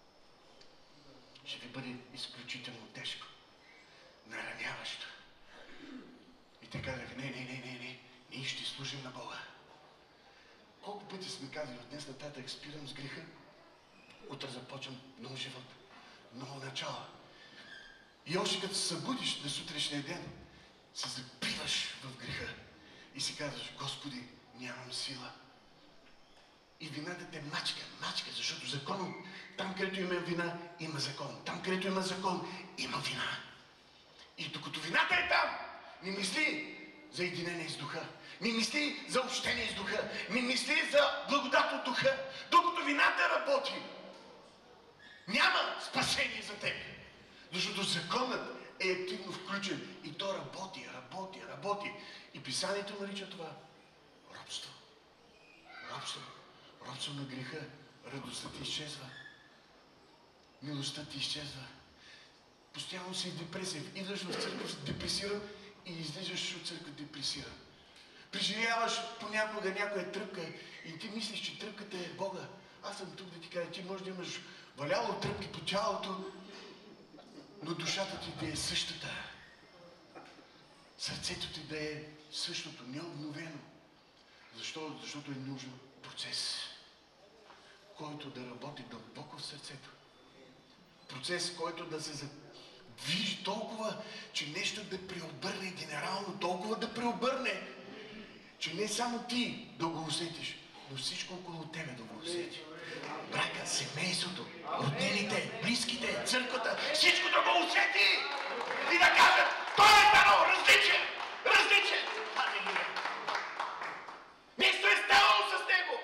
Ще ви бъде изключително тежко, нараняващо. И те казаха, не, ние ще служим на Бога. Колко пъти сме казали, от днес нататък спирам с греха, утре започвам нов живот, ново начало. И още като се събудиш на сутрешния ден, се запиваш в греха и си казваш, Господи, нямам сила. И вината те мачка, защото закон, там където има вина, има закон. Там където има закон, има вина. И докато вината е там, не мисли за единение с духа, не мисли за общение с духа, не мисли за благодат от духа. Докато вината работи, няма спасение за теб. Защото законът е активно включен и то работи. И Писанието нарича това робство. Робство на греха. Радостта ти изчезва. Милостта ти изчезва. Постоянно си депресия. Идваш в църква депресиран и излизаш от църква депресиран. Преживяваш понякога някоя тръпка и ти мислиш, че тръпката е Бога. Аз съм тук да ти кажа, ти може да имаш валяло тръпки по тялото, но душата ти да е същата. Сърцето ти да е същото, необновено. Защо? Защото е нужен процес, който да работи дълбоко в сърцето. Процес, който да се движи толкова, че нещо да преобърне генерално, толкова да преобърне, че не само ти да го усетиш, но всичко около тебе да го усети. Брака, семейството, роднините, близките, църквата, всичко да го усети и да кажат, той е станал различен. Алелуя! Нещо е станало с него.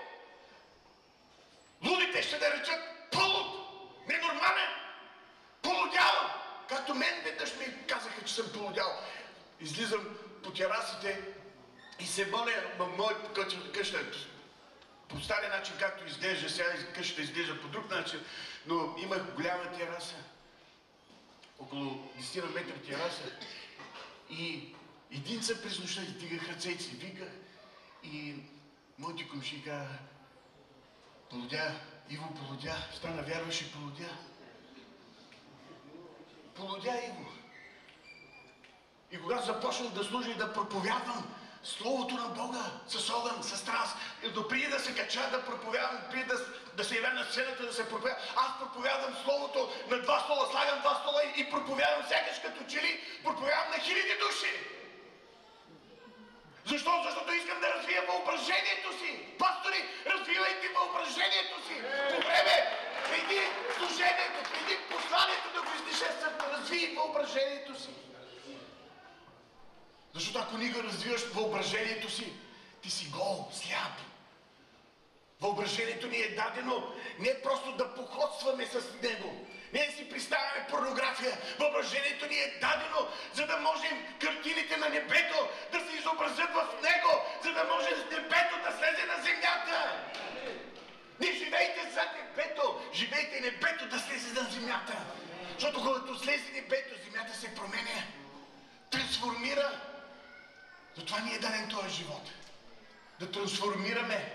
Лудите ще да речат полуд, ненормален, полудял. Както мен веднъж ми казаха, че съм полудял. Излизам по терасите и се моля в моята къща. По стария начин, както изглежда, сега къщата изглежда по друг начин, но имах голяма тераса, около 10 метра тераса. И един сън през нощта дигах ръце и си виках и моите комши казаха, полудя, Иво полудя, стана вярваш и полудя. Полудя, Иво. И когато започнах да служа и да проповядвам Словото на Бога с огън, с страст, допреди да се кача да проповядвам, преди да се явя на сцената да се проповядвам, аз проповядвам Словото на 2 стола, слагам 2 стола и проповядвам сякаш като че ли проповядвам на хиляди души. Защо? Защото искам да развия въображението си. Пастори, развивайте въображението си. По време, преди служението, преди посланието да го изнесеш, развий въображението си. Защото ако ни го развиваш въображението си, ти си гол, сляп. Въображението ни е дадено не просто да походстваме с него, не да си представяме порнография. Въображението ни е дадено, за да можем картините на небето да се изобразят в него, за да може небето да слезе на земята. Не живейте за небето, живейте небето да слезе на земята. Защото когато слезе небето, земята се променя, трансформира. Затова ни е даден този живот. Да трансформираме.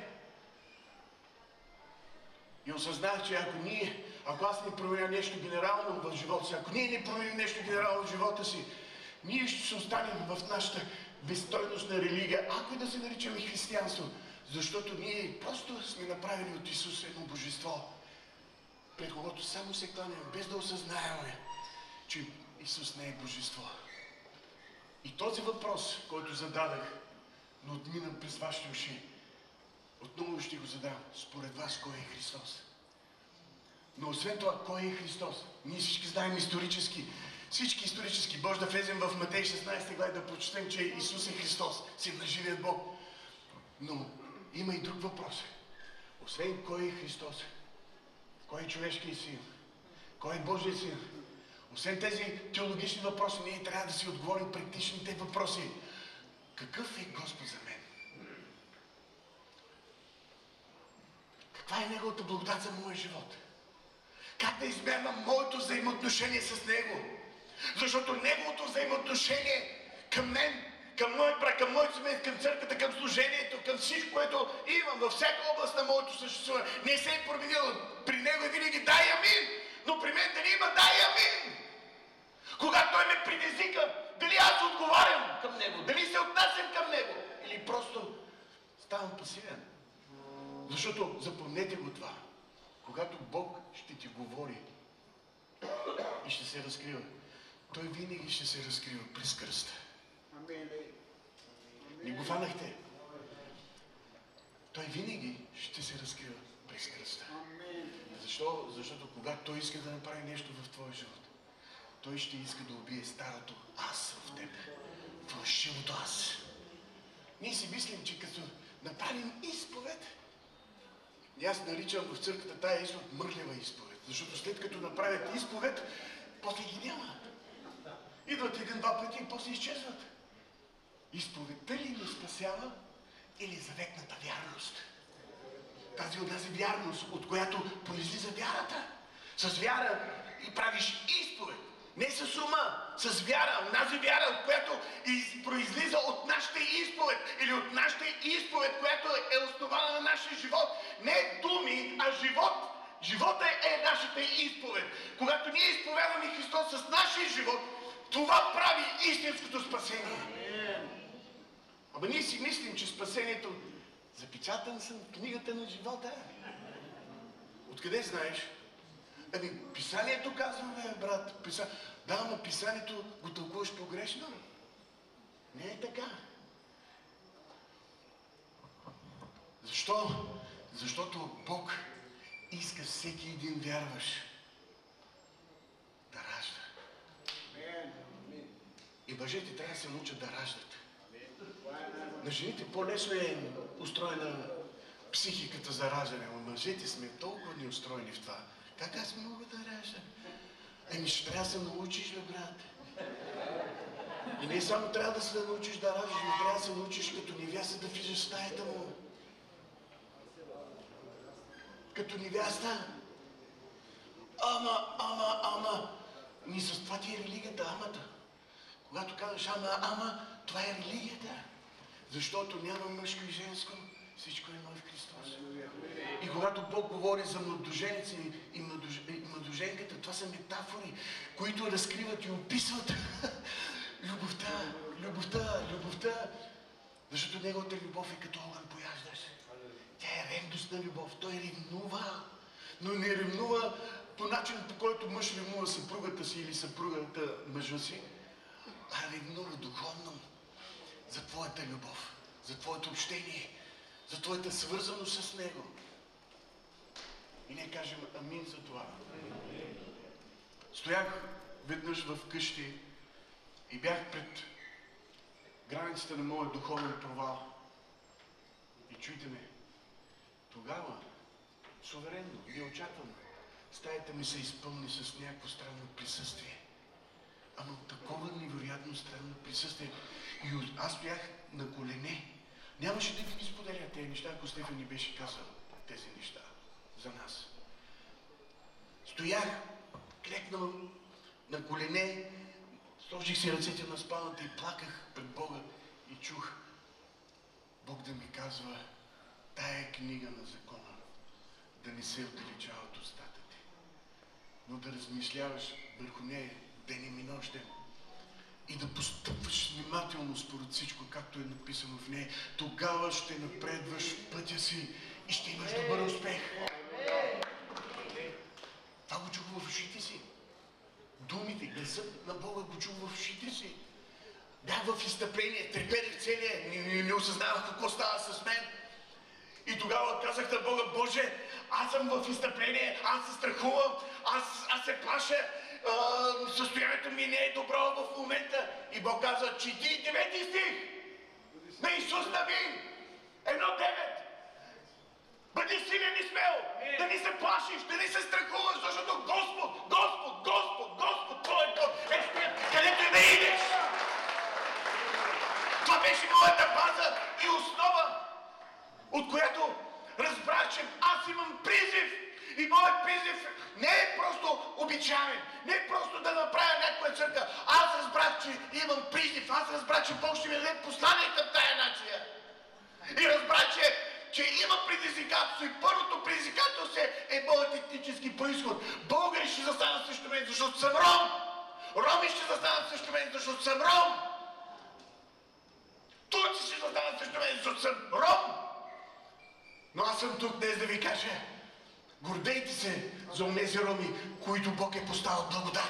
И осъзнах, че ако аз не променя нещо генерално в живота си, ако ние не променим нещо генерално в живота си, ние ще се останем в нашата безстойностна религия, ако и да се наричаме християнство. Защото ние просто сме направили от Исус едно божество, пред когото само се кланяме, без да осъзнаем, че Исус не е божество. И този въпрос, който зададах, но отмина през вашите уши, отново ще го задам. Според вас, кой е Христос? Но освен това, кой е Христос? Ние всички знаем исторически. Всички исторически. Може да влезем в Матей 16 глава да прочетем, че Исус е Христос, Син на живият Бог. Но има и друг въпрос. освен кой е Христос, кой е човешкият син, кой е Божият син, освен тези теологични въпроси, ние трябва да си отговорим практичните въпроси. Какъв е Господ за мен? Каква е Неговата благодат за моя живот? Как да измервам моето взаимоотношение с Него? Защото Неговото взаимоотношение към мен, към моят брак, към моят семейство, към църквата, към служението, към всичко, което имам във всяка област на моето съществуване, не се е променило. При Него е винаги дай амин, но при мен дали има дай амин? Когато Той ме предизвика, дали аз отговарям към Него, дали се отнасям към Него, или просто ставам пасивен. Защото запомнете го това. Когато Бог ще ти говори и ще се разкрива, Той винаги ще се разкрива през кръста. Не го фанахте? Той винаги ще се разкрива през кръста. Защо? Защото когато Той иска да направи нещо в твоя живот, Той ще иска да убие старото аз в теб. Фалшивото аз. Ние си мислим, че като направим изповед, и аз наричам в църквата тая изповед мърлева изповед. Защото след като направят изповед, после ги няма. Идват един-два пъти и после изчезват. Изповедта ли ни спасява или заветната вярност? Тази онази вярност, от която произлиза вярата. С вяра и правиш изповед. Не с ума, с вяра. Онази вяра, от която произлиза от нашата изповед. Или от нашата изповед, която е основана на нашия живот. Не думи, а живот. Живота е нашата изповед. Когато ние изповядаме Христос с нашия живот, това прави истинското спасение. Ама ние си мислим, че спасението запечатан съм в книгата на живота. Откъде знаеш? Ами, писанието казваме, брат. Да, но писанието го тълкуваш погрешно. Не е така. Защо? Защото Бог иска всеки един вярващ да ражда. И мъжете трябва да се научат да раждат. На жените по-лесно е устроена психиката за раждане, но мъжете сме толкова неустроени в това. Как аз мога да раждам? Еми ще трябва да се научиш, бе, брат. И не само трябва да се научиш да раждаш, но трябва да се научиш като невяста да влизаш в стаята му. Като невяста. Ама. Ни с това ти е религията, амата. Когато казваш ама, това е религията. Защото няма мъжко и женско, всичко е едно в Христос. И когато Бог говори за младоженеца и младоженката, това са метафори, които разкриват и описват любовта. Защото Неговата любов е като огън пояждаш. Тя е ревностна любов. Той ревнува, но не ревнува по начин, по който мъж ревнува съпругата си или съпругата мъжа си, а ревнува духовно за твоята любов, за твоето общение, за твоята свързаност с Него. И не кажем амин за това. Стоях веднъж в къщи и бях пред границата на моя духовен провал. И чуйте ме, тогава, суверенно, неочаквано, стаята ми се изпълни с някакво странно присъствие. Ама такова невероятно странно присъствие. И аз стоях на колене. Нямаше да ви споделя тези неща, ако Стефан ни беше казал тези неща за нас. Стоях, клекнал на колене, сложих си ръцете на спалната и плаках пред Бога и чух Бог да ми казва, тая книга на закона да не се отдалечава от устата ти, но да размишляваш върху нея денем и нощем и да постъпваш внимателно според всичко, както е написано в нея. Тогава ще напредваш пътя си и ще имаш добър успех. Това го чух в ушите си. Думите, гласът на Бога го чух в ушите си. Бях в изтъпление, треперих целия, не осъзнавах какво става с мен. И тогава казах на Бога, Боже, аз съм в изтъпление, аз се страхувам, аз се плаша, състоянието ми не е добро в момента. И Бог казва, чети 9 стих на Исус Навин, 1:9. Бъди силен смел, да не се плашиш, да не се страхуваш, защото Господ, Твой Бог е с теб, където и да идеш. Това беше моята база и основа, от която разбрах, че аз имам призив. И моят призив не е просто обичаен, не е просто да направя някаква църква. Аз разбрах, че имам призив, аз разбрах, че Бог ще ми даде послание към тая нация. И разбрах, че има предизвикателство и първото предизвикателство е моят етнически произход. Българи ще застанат срещу мен, защото съм ром. Роми ще застанат срещу мен, защото съм ром. Турци ще застанат срещу мен, защото съм ром. Но аз съм тук днес да ви кажа, гордейте се за онези роми, които Бог е поставил благодат.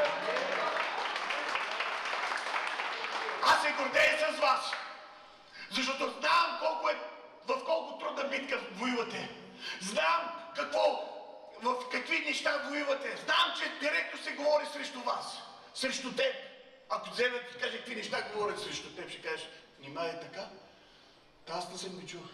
Аз се гордея с вас, защото знам в колко трудна битка воювате. Знам в какви неща воювате. Знам, че директно се говори срещу вас, срещу теб. Ако вземе да ти каже какви неща говорят срещу теб, ще кажеш, нима е така? Аз не съм ги чул.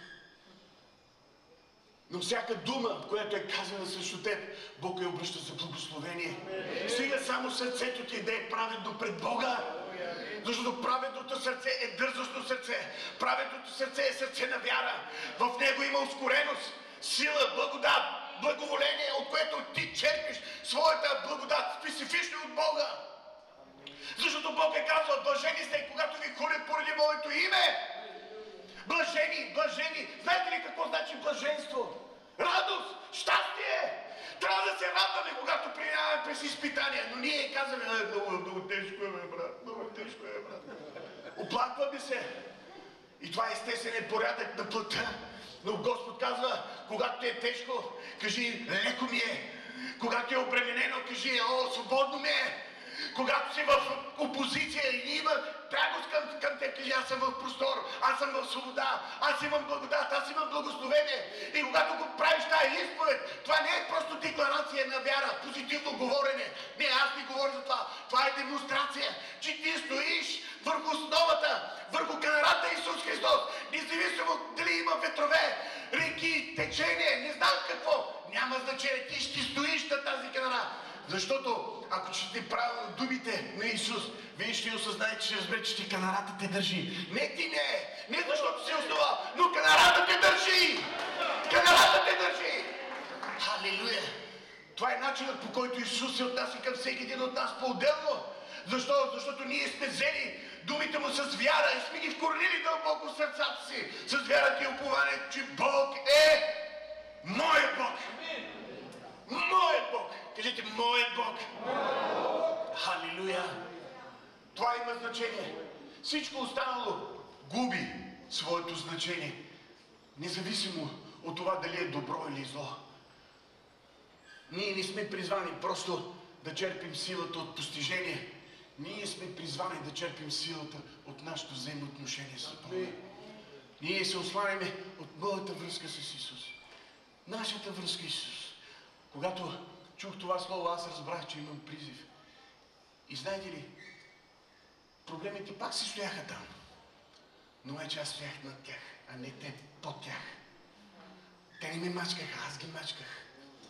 Но всяка дума, която е казана срещу теб, Бог я обръща за благословение. Стига само сърцето ти да е праведно пред Бога. Защото праведното сърце е дързащо сърце. Праведното сърце е сърце на вяра. В него има ускореност, сила, благодат, благоволение, от което ти черпиш своята благодат специфично от Бога. Защото Бог е казал, блажени сте, когато ви хулят поради моето име. Блажени, блажени. Знаете ли какво значи блаженство? Радост, щастие. Трябва да се радваме, когато преминаваме през изпитания. Но ние казваме, много тежко е, брат, много тежко е, брат. Оплакваме се. И това е естествен порядък на плътта. Но Господ казва, когато ти е тежко, кажи, леко ми е. Когато е обременено, кажи, свободно ми е. Когато си в опозиция и има тягост към те, кажи, аз съм в простор, аз съм в свобода, аз имам благодат, аз имам благословение. И когато го правиш тази изповед, това не е просто декларация на вяра, позитивно говорене. Не, аз не говоря за това. Това е демонстрация, че ти стоиш върху основата, върху канарата Исус Христос. Независимо дали има ветрове, реки, течение, не знам какво. Няма значение, ти ще стоиш на тази канара. Защото ако четете правилно думите на Исус, вие ще осъзнаете, че разберете, че канарата те държи. Не ти не защото си основал, но канарата те държи! Канарата те държи! Халилуя! Това е начинът, по който Исус се отнася към всеки един от нас по-отделно. Защо? Защото ние сме взели думите му с вяра и сме ги вкоренили дълбоко в сърцата си. С вярата и упование, че Бог е моят Бог. Моят Бог! Кажете, моят Бог! Халилуя! Това има значение. Всичко останало губи своето значение. Независимо от това дали е добро или зло. Ние не сме призвани просто да черпим силата от постижение. Ние сме призвани да черпим силата от нашето взаимоотношение с Бога. Ние се осланяме от моята връзка с Исус. Нашата връзка с Исус. Когато чух това слово, аз разбрах, че имам призив. И знаете ли, проблемите пак си стояха там. Но вече аз стоях над тях, а не те под тях. Те не ме мачкаха, аз ги мачках.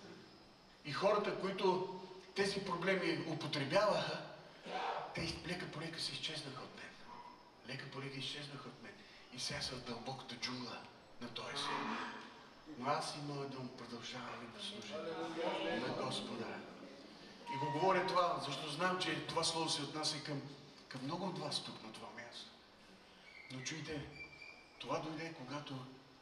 И хората, които тези проблеми употребяваха, те лека по лека се изчезнаха от мен. Лека по лека изчезнаха от мен. И сега са в дълбоката джунгла на този свят. Но аз и моят дом продължаваме да служим на Господа. И го говоря това, защото знам, че това слово се отнася към много от вас тук на това място. Но чуйте, това дойде, когато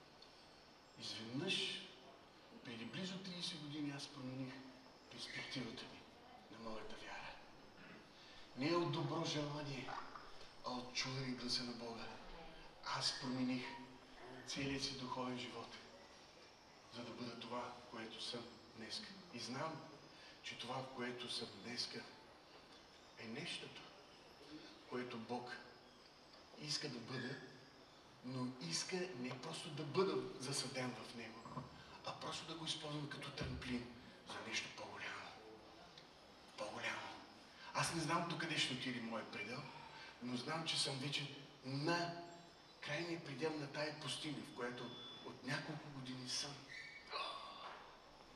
изведнъж, преди близо 30 години, аз промених перспективата ми на моята вяра. Не от добро желание, а от чуване гласа на Бога. Аз промених целият си духовен живот, за да бъда това, което съм днеска. И знам, че това, в което съм днеска, е нещото, което Бог иска да бъда, но иска не просто да бъда засаден в него, а просто да го използвам като трамплин за нещо по-голямо. По-голямо. Аз не знам докъде ще отиде моят предел, но знам, че съм вече на крайния предел на тая пустиня, в която от няколко години съм.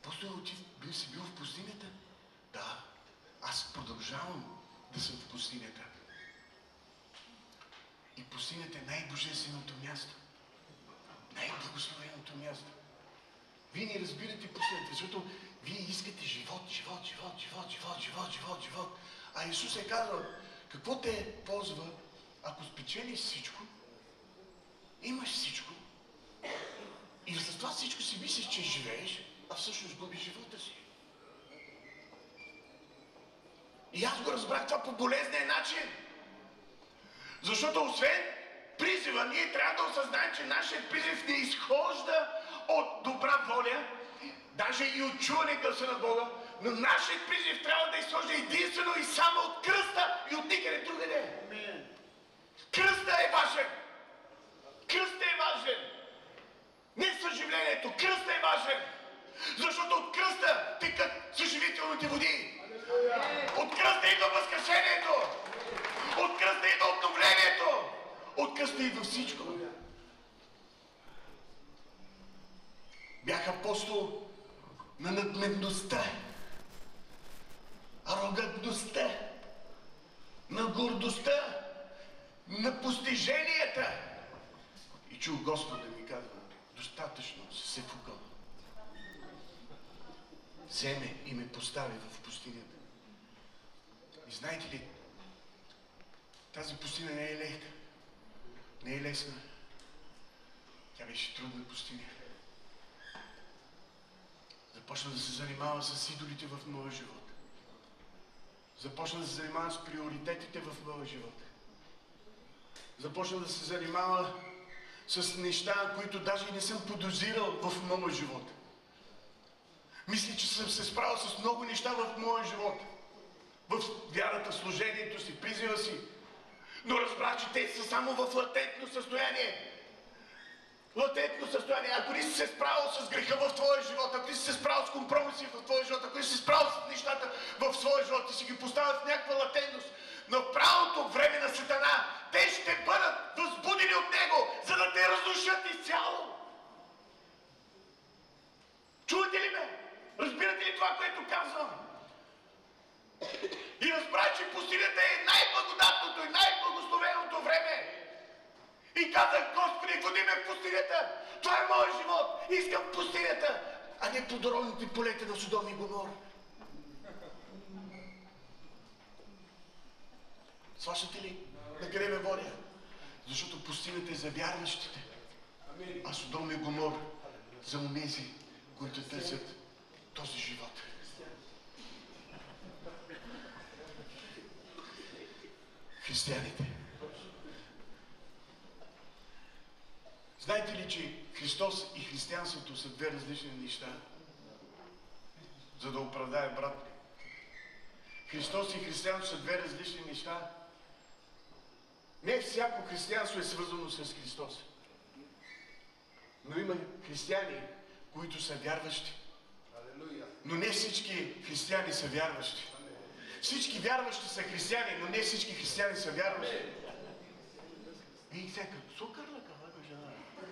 Апостол, ти си бил в пустинята? Да. Аз продължавам да съм в пустинята. И пустинята е най-божественото място. Най-благословеното място. Вие не разбирате пустинята, защото вие искате живот. А Исус е казал, какво те ползва, ако спечелиш всичко, имаш всичко, и за това всичко си мислиш, че живееш, а всъщност губиш живота си. И аз го разбрах това по болезнен начин. Защото освен призива, ние трябва да осъзнаем, че нашия призив не изхожда от добра воля, даже и от чуване гласа на Бога, но нашият призив трябва да изхожда единствено и само от кръста и от никъде другаде. Кръста е важен. Кръста е важен. Не съживлението, кръста е важен. Защото от кръста текат съживителните води. От кръста идва възкресението. От кръста идва обновлението. От кръста идва всичко. Бях апостол на надменността, арогантността, на гордостта, на постиженията. И чух Господ да ми казва, достатъчно си се фукал. Вземе и ме постави в пустинята. И знаете ли, тази пустиня не е лека. Не е лесна. Тя беше трудна пустиня. Започна да се занимава с идолите в моя живот. Започна да се занимава с приоритетите в моя живот. Започна да се занимава с неща, които даже не съм подозирал в моя живот. Мисля, че съм се справил с много неща в моя живот. В вярата, служението си, призива си. Но разбрах, че те са само в латентно състояние. Латентно състояние. Ако не си се справил с греха в твоя живот, ако не си се справил с компромиси в твоя живот, ако не си се справил с нещата в своя живот, ти си ги поставя в някаква латентност, но в правилното време на Сатана, те ще бъдат възбудени от него, за да те разрушат изцяло. Чувате ли ме? Разбирате ли това, което казвам? И разбра, че пустинята е най-благодатното и най-благословеното време. И казах, Господи, води ме в пустинята. Това е моят живот. Искам пустинята, а не плодородните полета на Содом и Гомора. Слушате ли? На къде ме водя? Защото пустинята е за вярващите, а Содом и Гомор за онези, които търсят този живот. Християните. Знаете ли, че Христос и християнството са две различни неща? За да оправдае брат. Христос и християнството са две различни неща. Не всяко християнство е свързано с Христос. Но има християни, които са вярващи. Но не всички християни са вярващи. Всички вярващи са християни, но не всички християни са вярващи. И всяка сукърла кава жена.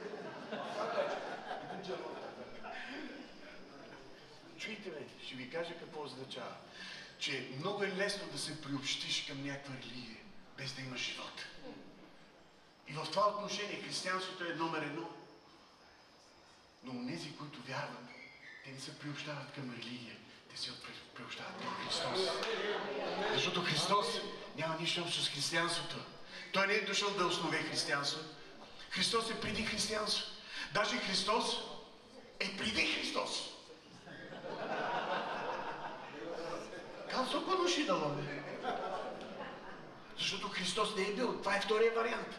Чуйте ме, ще ви кажа какво означава. Че много е лесно да се приобщиш към някаква религия, без да имаш живот. И в това отношение християнството е номер едно. Но онези, които вярват, те не се приобщават към религия. Те се приобщават към Христос. Защото Христос няма нищо общо с християнството. Той не е дошъл да основе християнство. Христос е преди християнство. Даже Христос е преди Христос. Казва го души да лове. Защото Христос не е бил. Това е втория вариант.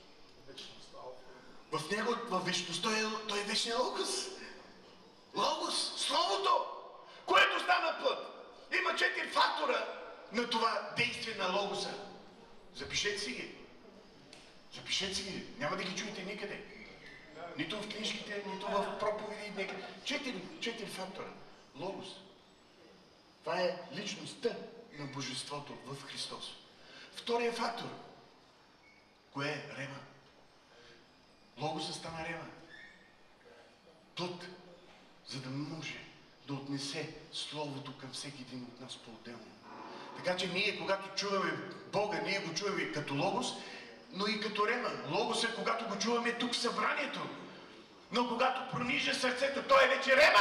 В него, в вечността, той е вечния Логос. Логос, Словото, което стана плът. Има 4 фактора на това действие на Логоса. Запишете си ги. Запишете си ги. Няма да ги чуете никъде. Нито в книжките, нито в проповеди. Никъде. 4 фактора. Логос. Това е личността на Божеството в Христос. Втория фактор. Кое е? Рема. Логоса стана рема. Плът, за да може да отнесе Словото към всеки един от нас по-отделно. Така че ние, когато чуваме Бога, ние го чуваме като Логос, но и като Рема. Логос е когато го чуваме тук в събранието. Но когато пронижа сърцето, той е вече Рема.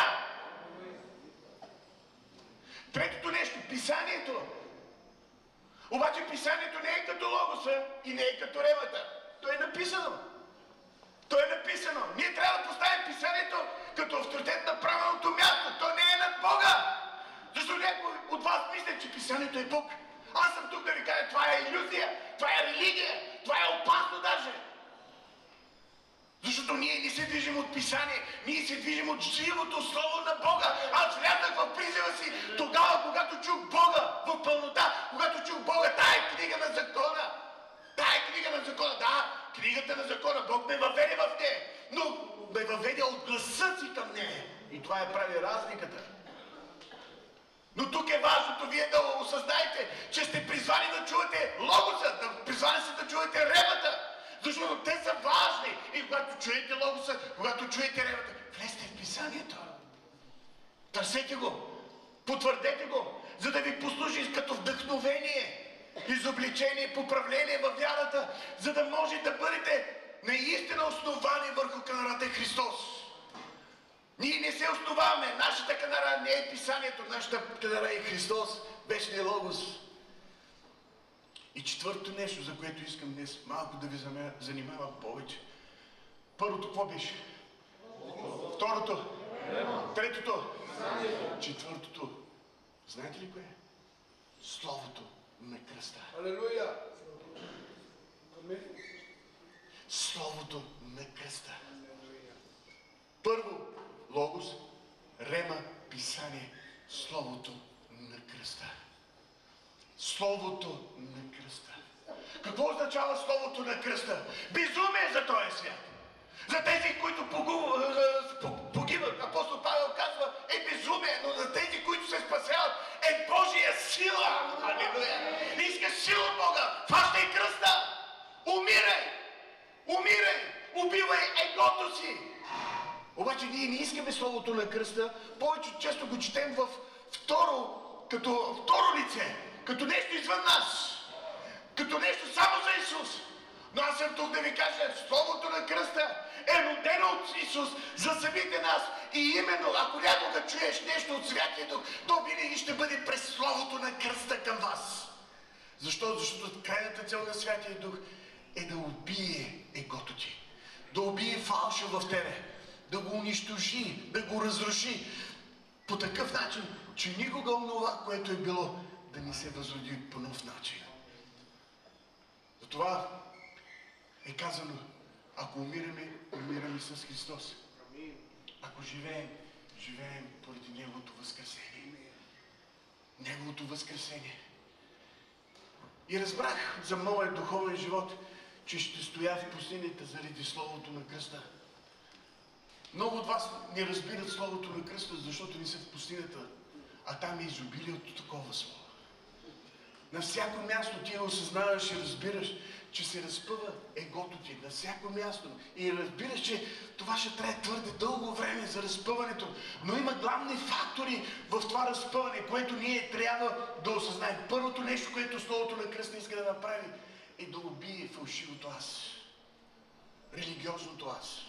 Третото нещо, писанието. Обаче писанието не е като Логоса и не е като Ремата. То е написано. То е написано. Ние трябва да поставим писанието като авторитет на правилното място. То не е над Бога. Защото някой от вас мисля, че писанието е Бог. Аз съм тук да ви кажа, това е илюзия, това е религия, това е опасно даже. Защото ние не се движим от писание, ние се движим от живото Слово на Бога. Аз влязах в призива си тогава, когато чух Бога в пълнота, когато чух Бога, тая книга на закона. Тая книга на закона, да, книгата на закона, Бог ме въведе в нея, но ме въведе от гласа си към нея. И това е прави разликата. Но тук е важното вие да осъзнаете, че сте призвани да чуете Логоса, призвани сте да чуете Ремата. Защото те са важни. И когато чуете Логоса, когато чуете Ремата, влезте в писанието. Търсете го, потвърдете го, за да ви послужи като вдъхновение, изобличение, поправление във вярата, за да може да бъдете наистина основани върху канарата Христос. Ние не се основаваме. Нашата канара не е писанието, нашата канара е Христос, вечният Логос. И четвъртото нещо, за което искам днес малко да ви занимавам повече. Първото какво беше? Второто? Третото? Четвъртото. Знаете ли кое е? Словото на кръста. Алелуя! Словото на кръста. Първо, Логос, Рема, писание, Словото на кръста. Словото на кръста. Какво означава Словото на кръста? Безумие за този свят. За тези, които погиват, апостол Павел казва, е безумие, но за тези, които се спасяват, е Божия сила. Алелуя! Искаш сила от Бога, фащай кръста! Умирай! Умирай! Убивай егото си! Обаче ние не искаме Словото на кръста, повече често го четем в като второ лице, като нещо извън нас, като нещо само за Исус. Но аз съм тук да ви кажа, Словото на кръста е родено от Исус за самите нас. И именно, ако някога чуеш нещо от Святия Дух, то винаги ще бъде през Словото на кръста към вас. Защо? Защото крайната цел на Святия Дух е да убие егото ти, да убие фалша в тебе, да го унищожи, да го разруши по такъв начин, че никога онова, което е било, да не се възроди по нов начин. Затова е казано, ако умираме, умираме с Христос. Ако живеем, живеем поради Неговото възкресение. Неговото възкресение. И разбрах за моят духовен живот, че ще стоя в пустинята заради Словото на кръста. Много от вас не разбират Словото на кръста, защото не са в пустинята, а там е изобилие от такова Слово. На всяко място ти осъзнаваш и разбираш, че се разпъва егото ти. На всяко място. И разбираш, че това ще трябва твърде дълго време за разпъването. Но има главни фактори в това разпъване, което ние трябва да осъзнаем. Първото нещо, което Словото на кръста иска да направи, е да убие фалшивото аз. Религиозното аз.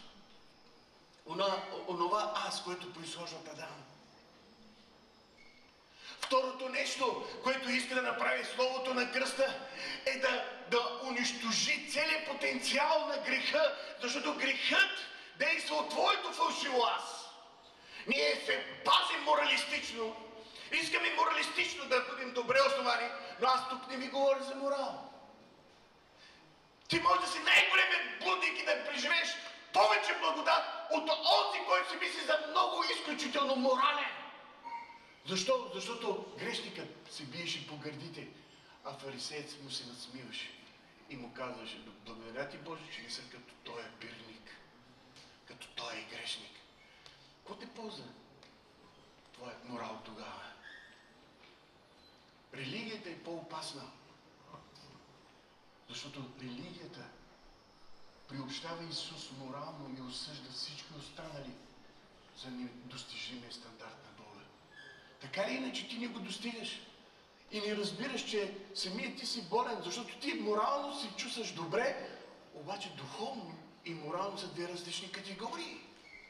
Онова аз, което произхожда от Адам. Второто нещо, което иска да направи Словото на кръста, е да унищожи целият потенциал на греха, защото грехът действа от твоето фалшиво аз. Ние се пазим моралистично, искаме моралистично да бъдем добре основани, но аз тук не ви говоря за морал. Ти можеш да си най-големият блудник и да преживееш повече благодат от онзи, който си мисли за много изключително морален. Защо? Защото грешникът се биеше по гърдите, а фарисеец му се надсмиваше и му казваше, благодаря ти Боже, че не съм като той е пирник, като той е грешник. Какво те полза твоят морал тогава? Религията е по-опасна, защото религията приобщава Исус морално и осъжда всички останали за недостижимия стандарт на Бога. така или иначе ти не го достигаш. И не разбираш, че самият ти си болен, защото ти морално се чувстваш добре, обаче духовно и морално са две различни категории.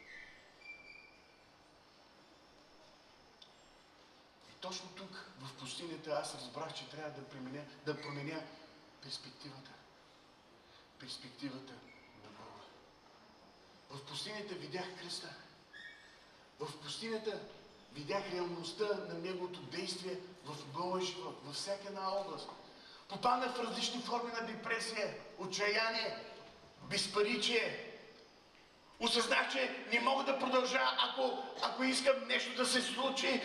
И точно тук, в пустинята, аз разбрах, че трябва да променя перспективата. Перспективата на Бога. В пустинята видях кръста. В пустинята видях реалността на Неговото действие в моя живот, във всяка една област. Попаднах в различни форми на депресия, отчаяние, безпаричие. Осъзнах, че не мога да продължа, ако искам нещо да се случи,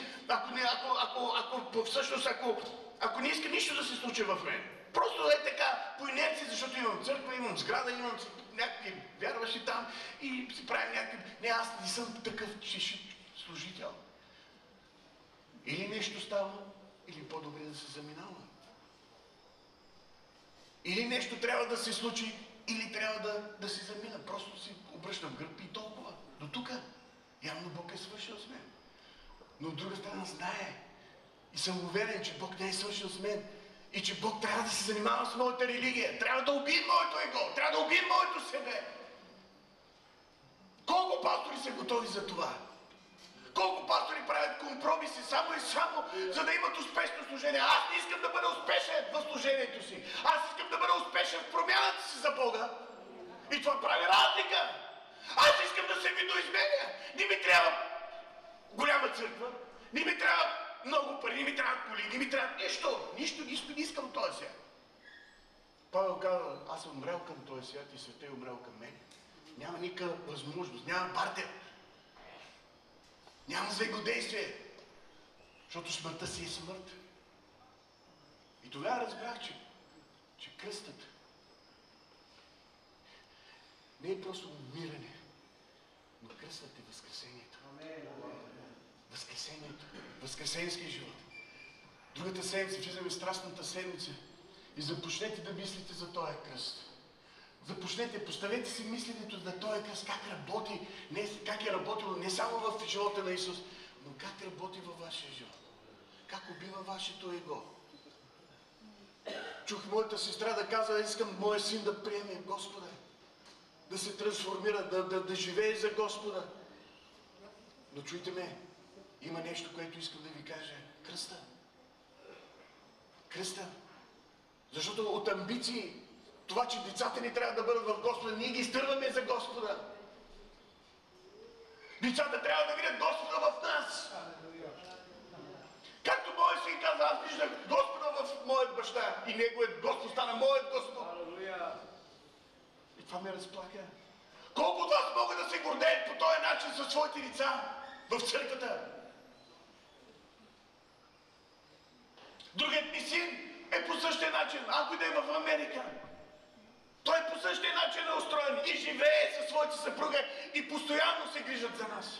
ако не искам нищо да се случи в мен. Просто е така, по инерция, защото имам църква, имам сграда, имам някакви вярващи там и си правим някакви... Не, аз не съм такъв служител. Или нещо става, или по-добре да се заминава. Или нещо трябва да се случи, или трябва да се замина. Просто си обръщам гръб и толкова. До тук. Явно Бог е свършил с мен. Но от друга страна знае. И съм уверен, че Бог не е свършил с мен. И че Бог трябва да се занимава с моята религия. Трябва да убие моето его. Трябва да убие моето себе. Колко пастори са готови за това? Колко пастори правят компромиси само и само, за да имат успешно служение. Аз не искам да бъда успешен в служението си. Аз искам да бъда успешен в промяната си за Бога. И това прави разлика. Аз искам да се видоизменя. Не ми трябва голяма църква, не ми трябва много пари, не ми трябва коли, не ми трябва нищо. Нищо не искам от този свят. Павел казва, аз съм умрял към този свят и света е умрял към мен. Няма никаква възможност, няма партия. Няма взаимодействие, защото смъртта си е смърт. И тогава разбрах, че кръстът не е просто умиране, но кръстът е възкресението. Възкресението, възкресенския живот. Другата седмица, влизаме в Страстната седмица и започнете да мислите за този кръст. Започнете, поставете си мисленето за този кръст, как работи, как е работило не само в живота на Исус, но как работи във вашия живот. Как убива вашето его. Чух моята сестра да казва, искам моя син да приеме Господа, да се трансформира, да живее за Господа. Но чуйте ме, има нещо, което искам да ви кажа. Кръста. Кръста. Защото от амбиции, това, че децата ни трябва да бъдат в Господа, ние ги изтърваме за Господа. Децата трябва да видят Господа в нас. Както моят син каза, аз виждах Господа в моят баща и неговият Господ стана моят Господ. И това ме разплака. Колко от вас могат да се гордеят по този начин със своите деца в църквата? Другият ми син е по същия начин, ако да е в Америка. Той по същия начин е устроен и живее със своите съпруга и постоянно се грижат за нас.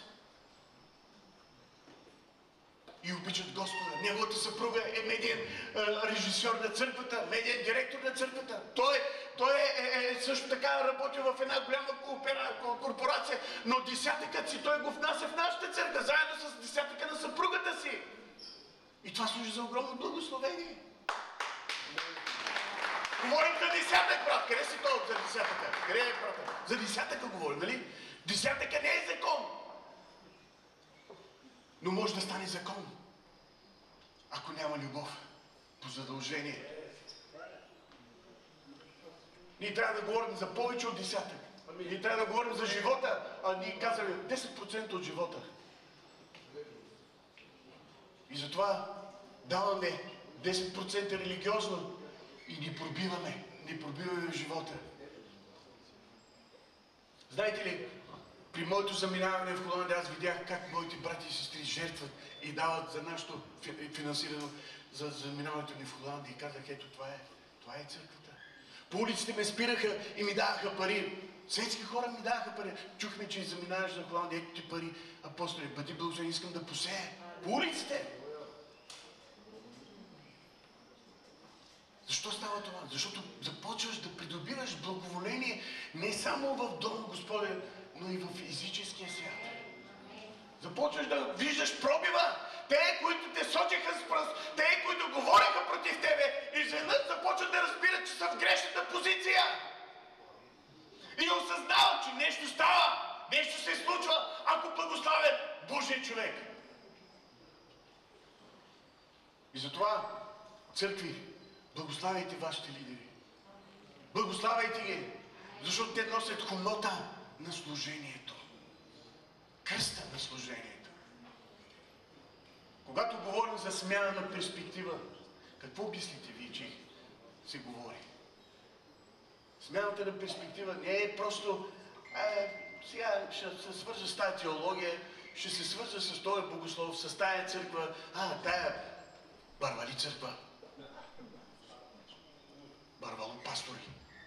И обичат Господа. Неговата съпруга е медиен режисьор на църквата, медиен директор на църквата. Той е също така работил в една голяма корпорация, но десятъкът си той го внася в нашата църква, заедно с десятъка на съпругата си. И това служи за огромно благословение. Говорим за десятък, брат. Къде си той за десятъка? Къде е, брат? За десятъка говорим, нали? Десятъка не е закон. Но може да стане закон, ако няма любов по задължение. Ние трябва да говорим за повече от десятък. Ние трябва да говорим за живота, а ние казваме 10% от живота. И затова даваме 10% религиозно и ни пробиваме в живота. Знаете ли, при моето заминаване в Холандия аз видях как моите брати и сестри жертват и дават за нашето финансиране за заминаването ни в Холандия. И казах, ето това е църквата. По улиците ме спираха и ми даваха пари. Светски хора ми даваха пари. Чухме, че заминаваш за Холандия, ето ти пари. Апостоли, бъди благословен, искам да посея. По улиците. Защо става това? Защото започваш да придобиваш благоволение не само в Дома Господен, но и в физическия свят. Започваш да виждаш пробива. Те, които те сочеха с пръст, те, които говореха против тебе, изведнъж започват да разбират, че са в грешната позиция. И осъзнават, че нещо става, нещо се случва, ако благославят Божия човек. И затова, църкви, благославяйте вашите лидери. Благославяйте ги, защото те носят хонота на служението. Кръста на служението. Когато говорим за смяна на перспектива, какво мислите ви, че се говори? Смяната на перспектива не е просто сега ще се свържа с тази теология, ще се свържа с този богослов, с тая църква, тая барвали църква. Барвало-пастори.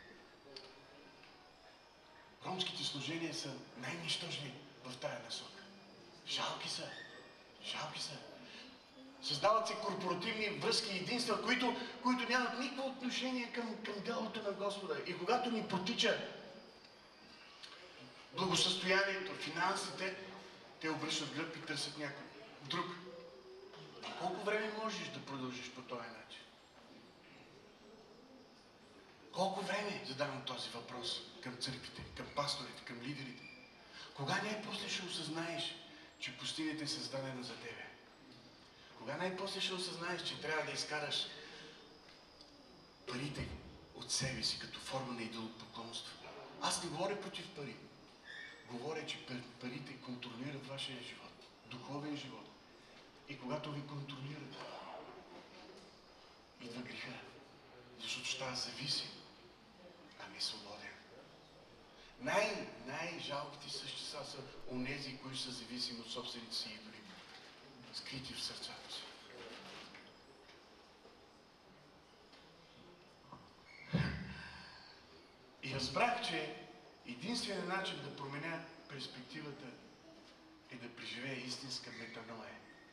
Ромските служения са най-нищожни в тая насока. Жалки са. Жалки са. Създават се корпоративни връзки и единства, които нямат никакво отношение към делото на Господа. И когато ни потича благосъстоянието, финансите, те обръщат гръб и търсят някой друг. Колко време можеш да продължиш по този начин? Колко време задавам този въпрос към църквите, към пасторите, към лидерите? Кога най-после ще осъзнаеш, че пустинята е създадена за тебе? Кога най-после ще осъзнаеш, че трябва да изкараш парите от себе си като форма на идолопоклонство? Аз не говоря против пари. Говоря, че парите контролират вашия живот, духовен живот. И когато ви контролират, идва греха. Защото става зависим, а не свободен. Най-жалките същества са онези, които са зависими от собствените си идоли, скрити в сърцата си. И разбрах, че единственият начин да променя перспективата е да преживея истинска метаноя.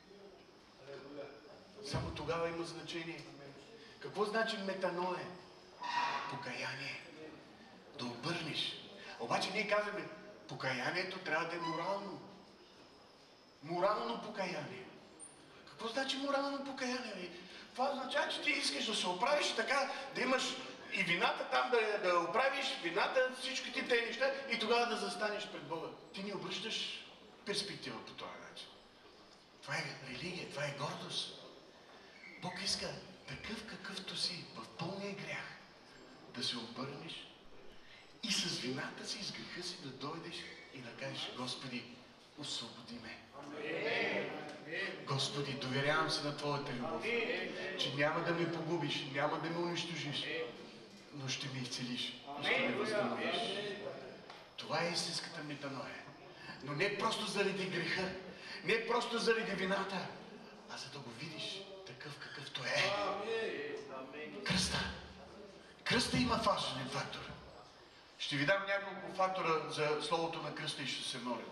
Само тогава има значение. Какво значи метаноя? Покаяние. Да обърнеш. Обаче ние казваме, покаянието трябва да е морално. Морално покаяние. Какво значи морално покаяние? Това означава, че ти искаш да се оправиш и така, да имаш и вината там да оправиш, вината, всички тези неща и тогава да застанеш пред Бога. Ти не обръщаш перспектива по този начин. Това е религия, това е гордост. Бог иска такъв какъвто си, в пълния грях, да се обърнеш и с вината си, с греха си да дойдеш и да кажеш, Господи, освободи ме. Господи, доверявам се на Твоята любов, че няма да ме погубиш, няма да ме унищожиш, но ще ме изцелиш и ще ме възстановиш. Това е истинската метаноя. Но не просто заради греха, не просто заради вината, а за да го видиш такъв какъвто е. Кръста. Кръста има важен фактор. Ще ви дам няколко фактора за словото на кръста и ще се моля.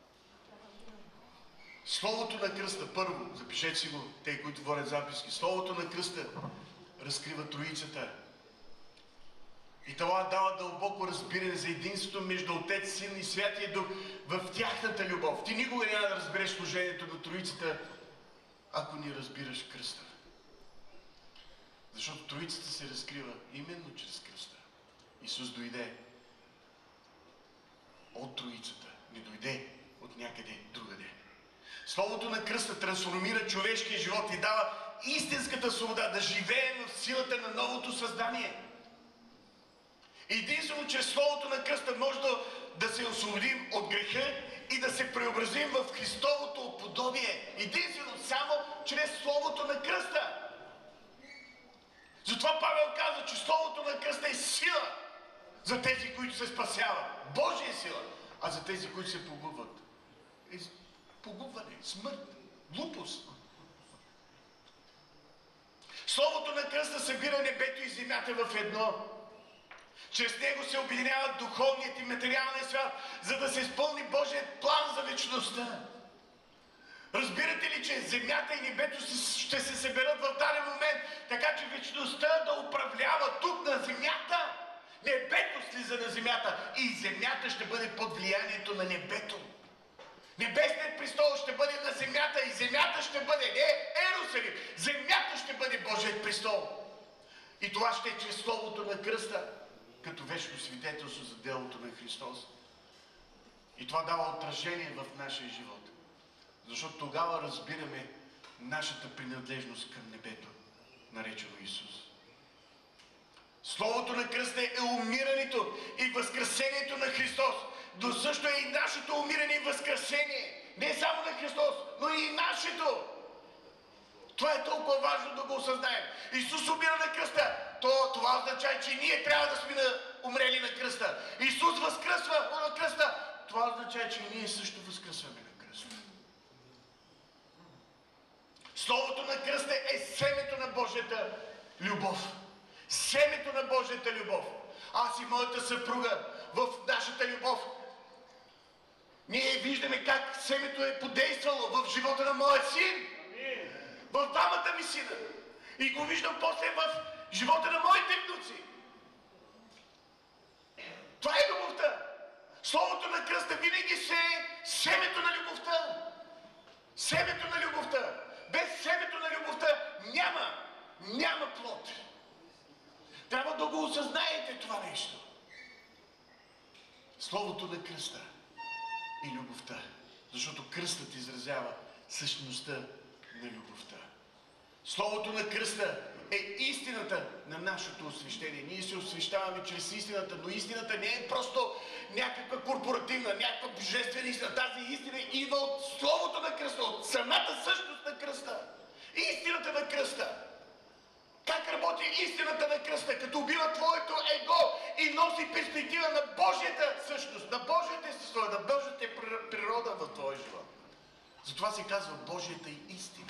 Словото на кръста, първо, запишете си го, те, които водят записки. Словото на кръста разкрива Троицата. И това дава дълбоко разбиране за единството между Отец, Син и Святия Дух в тяхната любов. Ти никога няма да разбереш служението на Троицата, ако не разбираш кръста. Защото Троицата се разкрива именно чрез кръста. Исус дойде от Троицата, не дойде от някъде другаде. Словото на кръста трансформира човешкия живот и дава истинската свобода да живеем в силата на новото създание. Единствено чрез Словото на кръста може да се освободим от греха и да се преобразим в Христовото подобие. Единствено само чрез Словото на кръста. Затова Павел казва, че Словото на кръста е сила за тези, които се спасяват. Божия сила. А за тези, които се погубват, е погубване, смърт, глупост. Словото на кръста събира небето и земята в едно. Чрез него се обединяват духовният и материалният свят, за да се изпълни Божият план за вечността. Разбирате ли, че земята и небето ще се съберат в даден момент, така че вечността да управлява тук на земята? Небето слиза на земята и земята ще бъде под влиянието на небето. Небесният престол ще бъде на земята и земята ще бъде не Иерусалим. Земята ще бъде Божият престол. И това ще е чрез Словото на кръста, като вечно свидетелство за делото на Христос. И това дава отражение в нашия живот. Защото тогава разбираме нашата принадлежност към небето, наречено Исус. Словото на кръста е умирането и възкресението на Христос, но също е и нашето умиране и възкресение. Не само на Христос, но и нашето. Това е толкова важно да го осъзнаем. Исус умира на кръста. Това означава, че ние трябва да сме умрели на кръста. Исус възкръсва на кръста. Това означава, че ние също възкръсваме на кръста. Словото на кръста е семето на Божията любов. Семето на Божията любов. Аз и моята съпруга в нашата любов. Ние виждаме как семето е подействало в живота на моя син. В двамата ми сина. И го виждам после в живота на моите внуци. Това е любовта. Словото на кръста винаги се е семето на любовта. Семето на любовта. Без семето на любовта няма плод. Трябва да го осъзнаете това нещо. Словото на кръста и любовта. Защото кръстът изразява същността на любовта. Словото на кръста е истината на нашето освещение. Ние се освещаваме чрез истината, но истината не е просто някаква корпоративна, някаква божествена истина. Тази истина идва от Словото на кръста, от самата същност на кръста. Истината на кръста. Как работи истината на кръста, като убива твоето его и носи перспектива на Божията същност, на Божията естество, на Божията природа в твоя живот. Затова се казва Божията истина.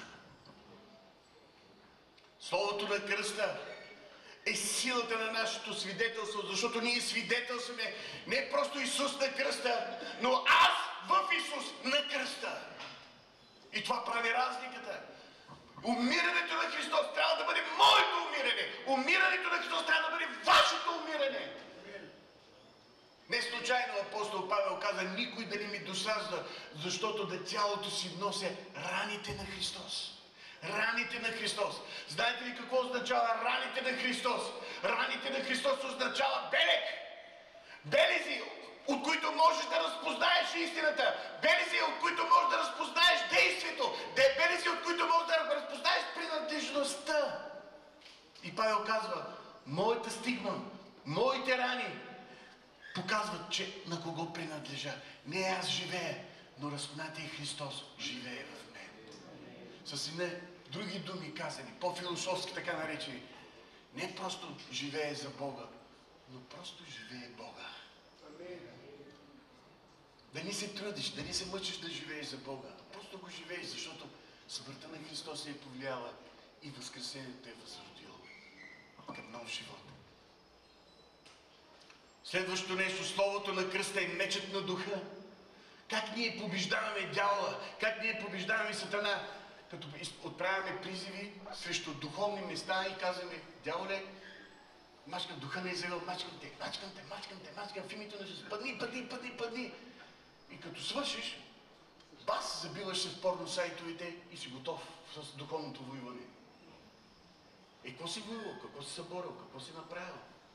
Словото на кръста е силата на нашето свидетелство, защото ние свидетелстваме не просто Исус на кръста, но аз в Исус на кръста. И това прави разликата. Умирането на Христос трябва да бъде моето умиране. Умирането на Христос трябва да бъде вашето умиране. Не случайно апостол Павел каза: никой да не ми досажда, защото да тялото си нося раните на Христос. Раните на Христос. Знаете ли какво означава раните на Христос? Раните на Христос означава белег. Белези, от които можеш да разпознаеш истината. Белези, от които можеш да разпознаеш действието. Белези, от които можеш да разпознаеш принадлежността. И Павел казва: моята стигма, моите рани показват, че на кого принадлежа. Не аз живея, но разпнатия Христос живее в мен. С едни други думи казани, по-философски така наречени. Не просто живее за Бога, но просто живее Бога. Да не се трудиш, да не се мъчиш да живееш за Бога. Просто го живееш, защото смъртта на Христос е повлияла и възкресението е възродило към нов живот. Следващото нещо, Словото на кръста е мечът на духа. Как ние побеждаваме дявола, как ние побеждаваме Сатана, като отправяме призиви срещу духовни места и казваме: дяволе, мачкам духа на Израил, мачкам в името на Исус, падни. И като свършиш, бас, забиваш се в порно сайтовете и си готов с духовното воюване. Какво си воювал, какво си съборил, какво си направил?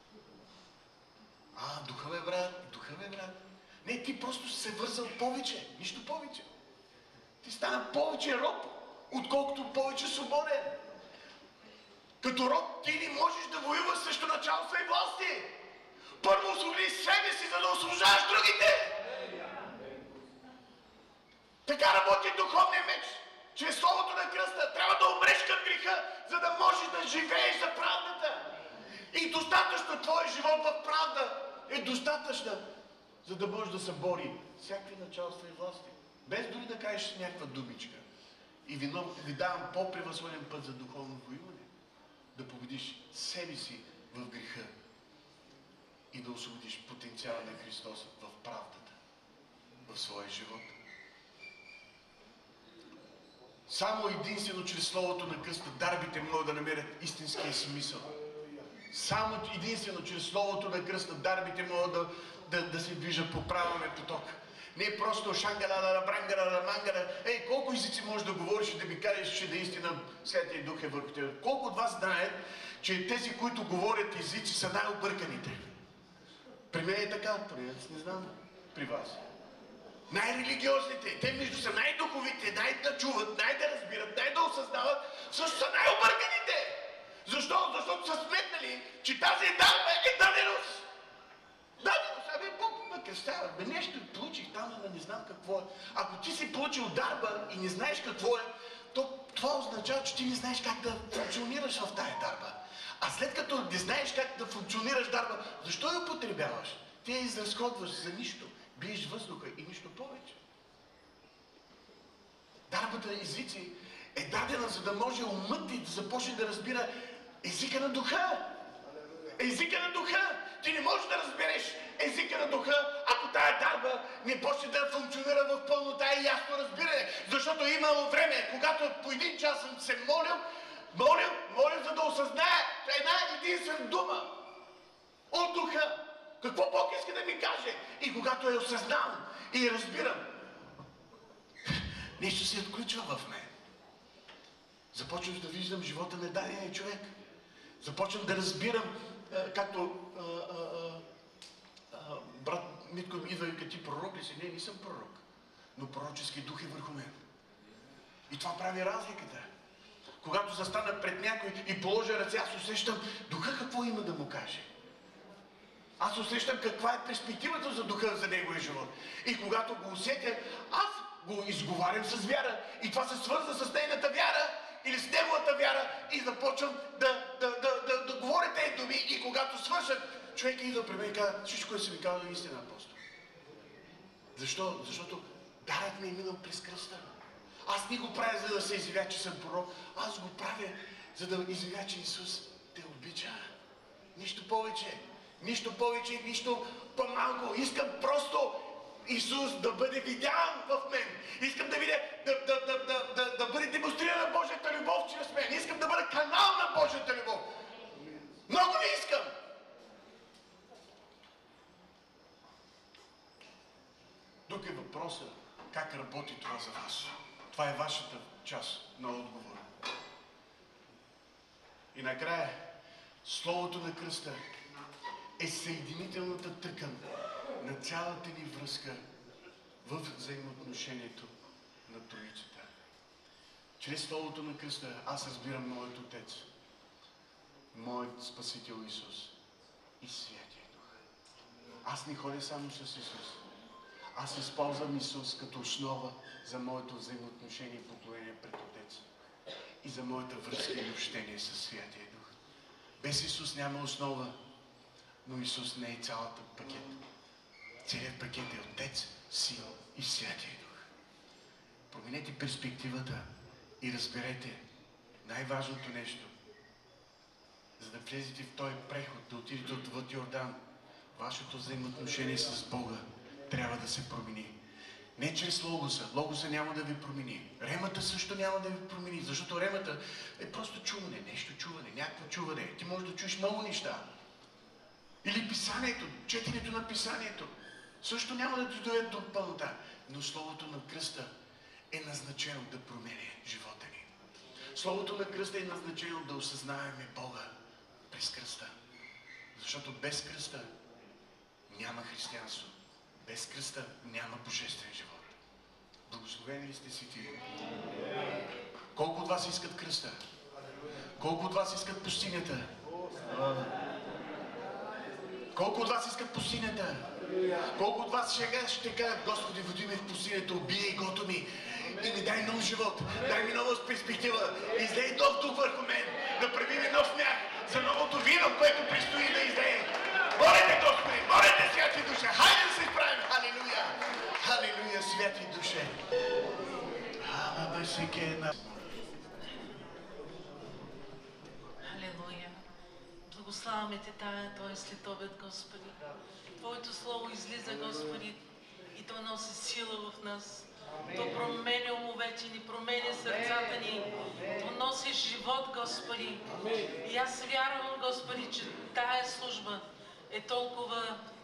Духа бе брат. Не, ти просто си се вързал повече, нищо повече. Ти стана повече роб, отколкото повече свободен. Като роб ти не можеш да воюваш срещу началства и власти. Първо освободи себе си, за да освобождаваш другите. Така работи духовният меч. Чрез Словото на кръста трябва да умреш към греха, за да можеш да живееш за правдата. И достатъчно твой живот в правда е достатъчна, за да можеш да събори всякакви началства и власти. Без дори да кажеш някаква думичка. И ви давам по-превъзходен път за духовно воюване. Да победиш себе си в греха и да освободиш потенциала на Христос в правдата, в своя живот. Само единствено чрез Словото на кръста дарбите могат да намерят истинския смисъл. Само единствено чрез Словото на кръста дарбите могат да се движат по правилния поток. Не е просто шангалара, брангара, мангара. Ей, колко езици можеш да говориш и да ми кажеш, че наистина Святия Дух е върху теб? Колко от вас знаят, че тези, които говорят езици, са най-обърканите? При мен е така, не знам при вас. Най-религиозните, те между са най-духовите, най-да чуват, най-да разбират, най-да осъзнават, също са най-обърканите. Защо? Защото са сметнали, че тази дарба е даденост. Даденост, абе, Бог ме кръщава, бе, нещо получих там, но не знам какво е. Ако ти си получил дарба и не знаеш какво е, то това означава, че ти не знаеш как да функционираш в тая дарба. А след като не знаеш как да функционираш дарба, защо я употребяваш? Ти я изразходваш за нищо. Биеш въздуха и нищо повече. Дарбата езици е дадена, за да може умът ти да започне да разбира езика на духа. Езика на духа. Ти не можеш да разбереш езика на духа, ако тая дарба не почне да функционира в пълнота и ясно разбиране. Защото имало време, когато по един час съм се молил, за да осъзная една единствена дума от духа. Какво Бог иска да ми каже? И когато я осъзнавам и я разбирам, нещо се отключва в мен. Започвам да виждам живота на дадения човек. Започвам да разбирам, както брат Митко ми идва и като ти пророк ли си? Не съм пророк. Но пророчески дух е върху мен. И това прави разликата. Когато застана пред някой и положа ръце, аз усещам духа какво има да му каже. Аз усещам каква е перспективата за духа за неговия живот. И когато го усетя, аз го изговарям с вяра. И това се свързва с нейната вяра или с неговата вяра и започвам да говоря тези думи. И когато свършат, човек идва при мен и казва, всичко, което си ми казва, е истина, апостол. Защо? Защото дарът ми е минал през кръста. Аз не го правя, за да се изявя, че съм пророк. Аз го правя, за да изявя, че Исус те обича. Нищо повече. Нищо повече, нищо по-малко. Искам просто Исус да бъде видян в мен. Искам да видя, да бъде демонстрирана Божията любов чрез мен. Искам да бъда канал на Божията любов. Много не искам. Тук е въпросът как работи това за вас. Това е вашата част на отговора. И накрая, Словото на кръста е съединителната тъкан на цялата ни връзка в взаимоотношението на Троицата. Чрез Словото на кръста аз разбирам моят Отец, моят Спасител Исус и Святия Дух. Аз не ходя само с Исус. Аз използвам Исус като основа за моето взаимоотношение и поклонение пред Отец и за моята връзка и общение с Святия Дух. Без Исус няма основа, но Исус не е цялата пакет. Целият пакет е Отец, Син и Святия Дух. Променете перспективата и разберете най-важното нещо. За да влезете в този преход, да отидете отвъд Йордан, вашето взаимоотношение с Бога трябва да се промени. Не чрез Логоса. Логоса няма да ви промени. Ремата също няма да ви промени, защото ремата е просто чуване, нещо чуване, някакво чуване. Ти можеш да чуеш много неща. Или писанието, четенето на писанието. Също няма да ти доведе до пълнота. Но Словото на кръста е назначено да променя живота ни. Словото на кръста е назначено да осъзнаваме Бога през кръста. Защото без кръста няма християнство. Без кръста няма божествен живот. Благословени ли сте си ти? Колко от вас искат кръста? Колко от вас искат пустинята? Колко от вас искат пустинята? Колко от вас ще кажат, Господи, води ме в пустинята, убие и гото ми и ми дай нов живот, дай ми нова перспектива, излей нов дух върху мен, да прави ми нов смях за новото вино, което предстои да излее. Моля те, Господи, моля те, Святи Душе, хайде да се изправим, халилуя, халилуя, Святи Душе. Халилуя. Благославяме Те този следобед, Господи. Твоето Слово излиза, Господи, и то носи сила в нас. То променя умовете ни, променя сърцата ни. То носи живот, Господи. И аз вярвам, Господи, че тая служба е толкова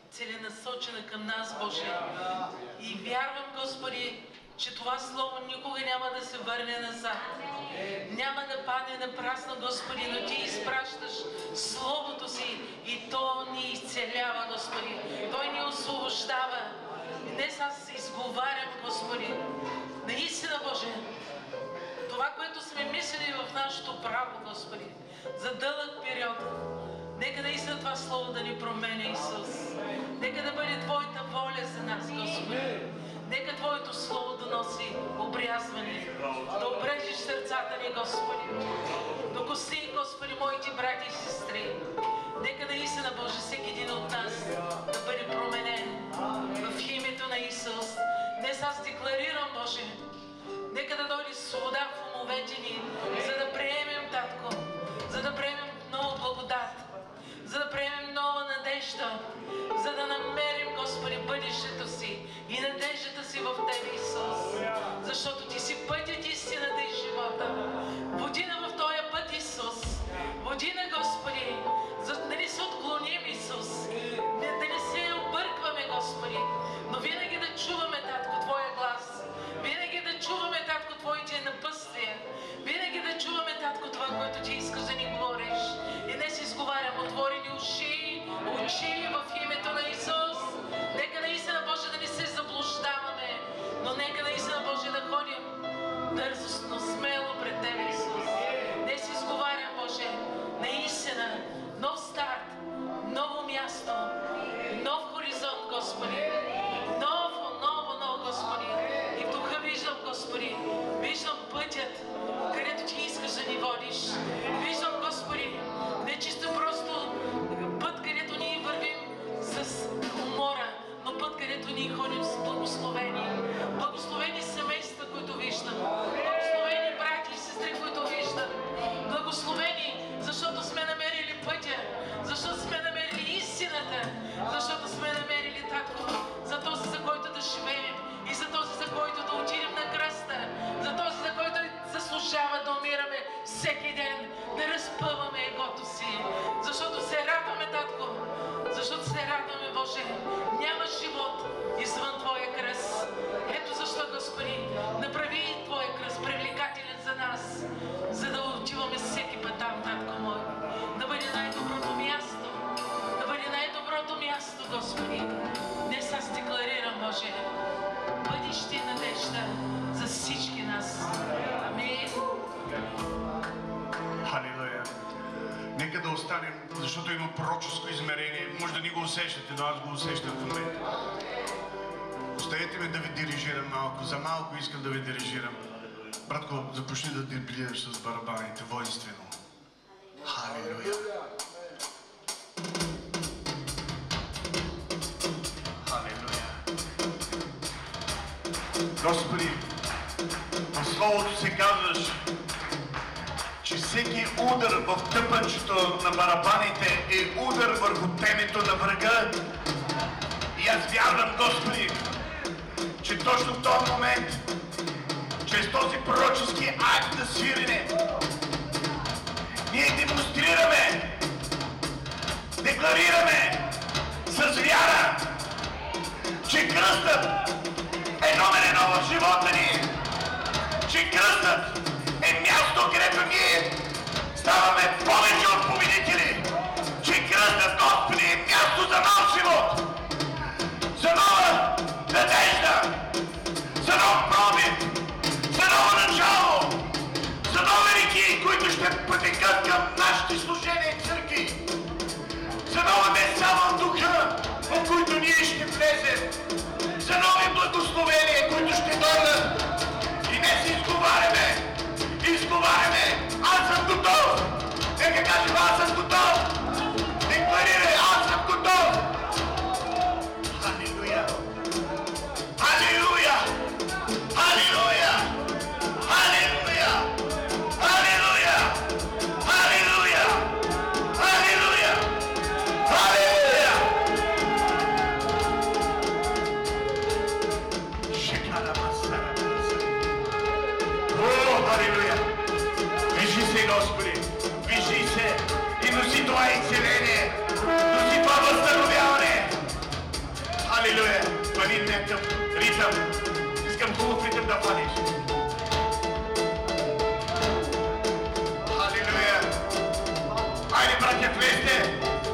целенасочена към нас, Боже. И вярвам, Господи, че това Слово никога няма да се върне назад. Няма да падне на празно, Господи, но Ти изпращаш Словото Си и то ни изцелява, Господи. Той ни освобождава. И днес аз изговарям, Господи, наистина, Боже, това, което сме мислили в нашето право, Господи, за дълъг период, нека наистина това Слово да ни променя, Исус. Нека да бъде Твоята воля за нас, Господи. Нека Твоето Слово да носи обрязване, да обрежеш сърцата ни, Господи. Докосни, Господи, моите брати и сестри. Нека наистина, Боже, всеки един от нас да бъде променен в името на Исус. Днес аз декларирам, Боже, нека да дойде свобода в умовете ни, за да приемем, Татко, за да приемем нова благодат, за да приемем нова надежда, за да намерим, Господи, бъдещето си и надеждата си в Тебе, Исус. Защото Ти си пътят, истината и живота. Води на в този път, Исус. Води на, Господи, за да не се отклоним, Исус. Да не се объркваме, Господи, но винаги да чуваме, Татко, Твоя глас. Винаги да чуваме, Татко, Твоите напътствия. Винаги да чуваме, Татко, това, което Ти искаш да ни говориш. И днес изговарям, отворени уши в името на Исус. Нека наистина, Боже, да не се заблуждаваме, но нека наистина, Боже, да ходим дързостно, смело пред Тебе, Исус. Днес изговарям, Боже, наистина нов старт, ново място, нов хоризонт, Господи. Ново, Господи. И в духа виждам, Господи, виждам пътят, където Ти искаш да ни водиш. Виждам, Господи, не чисто просто път, където ние вървим с умора, но път, където ние ходим с благословени. Благословени семейства, които виждам. Благословени брати и сестри, които виждам. Благословени, защото сме намерили пътя, защото сме намерили истината, защото сме намерили, Татко, за този, за който да живеем и за този, за който да отидем на кръста, за този, за който заслужава да умираме всеки ден, да разпъваме егото си, защото се радваме, Татко, защото се радваме, Боже, няма живот извън Твоя кръст. Ето защо, Господи, направи Твоя кръст привлекателен за нас, за да отиваме всеки път там, Татко мой, да бъде най-доброто място, да бъде най-доброто място, Господи. Днес аз декларирам, Боже, бъдеще и надежда за всички нас. Амин. Халилуя. Нека да останем, защото има пророческо измерение. Може да ни го усещате, но аз го усещам в момента. Оставете ме да ви дирижирам малко. За малко искам да ви дирижирам. Братко, започни да дирижираш с барабаните воинствено. Халилуя. Халилуя. Господи, в Словото се казваш, че всеки удар в тъпанчето на барабаните е удар върху темето на врага. И аз вярвам, Господи, че точно в този момент, чрез този пророчески акт на свирене, ние демонстрираме, декларираме с вяра, че кръстът е номер едно в живота ни, че кръстът е място, където ние ставаме повече от победители, че кръстът, Господи, е място за нов живот, за нова надежда, за нов пробив, за ново начало, за нови реки, които ще потекат към нашите служения и църкви, за нова места в духа, в които ние ще влезем, за нови благословения, които ще дойдат. И днес изговаряме, аз съм готов. Нека кажем, аз съм готов. Декларирай, аз съм готов. Халилуя! Халилуя! Халилуя! Халилуя! Халилуя! Халилуя! Халилуя! Халилуя! някакъв ритъм. Искам хубав ритъм да хванеш. Халилуя! Айде, братя, влезте!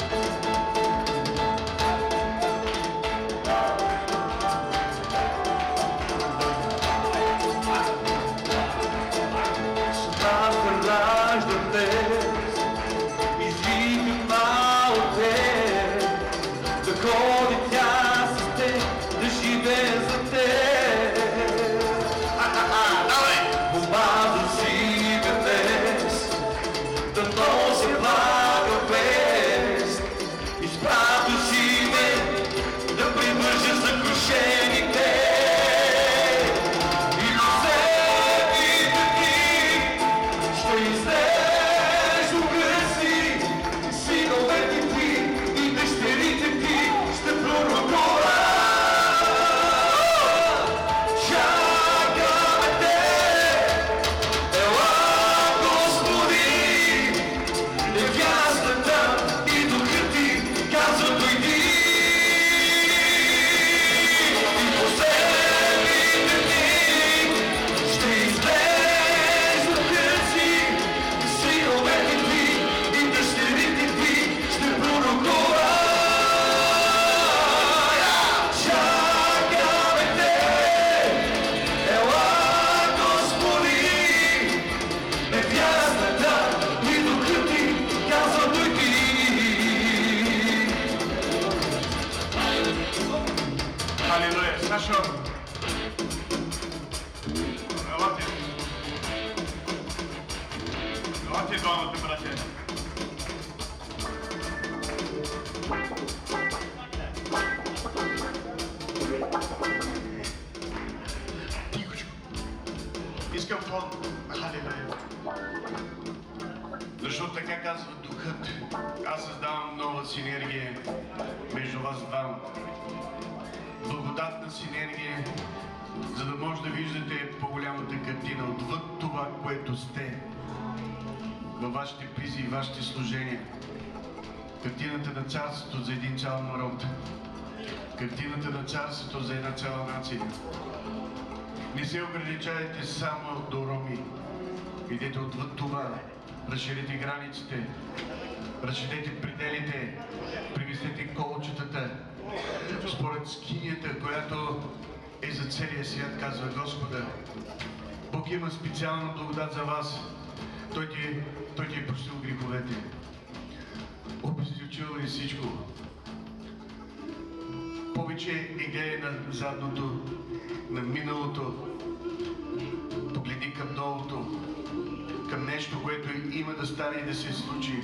Защото така казва Духът. Аз създавам нова синергия между вас двама. Благодатна синергия, за да може да виждате по-голямата картина отвъд това, което сте във вашите призи и вашите служения. Картината на царството за един цял народ. Картината на царството за една цяла нация. Не се ограничавайте само до роми. Идете отвъд това. Разширете границите, разширете пределите, привезете колчетата, според скинията, която е за целия свят, казва Господа. Бог има специална благодат за вас. Той ти е простил греховете. Обезличил е всичко. Повече не гледай на задното, на миналото. Погледни към новото. Към нещо, което има да стане и да се случи.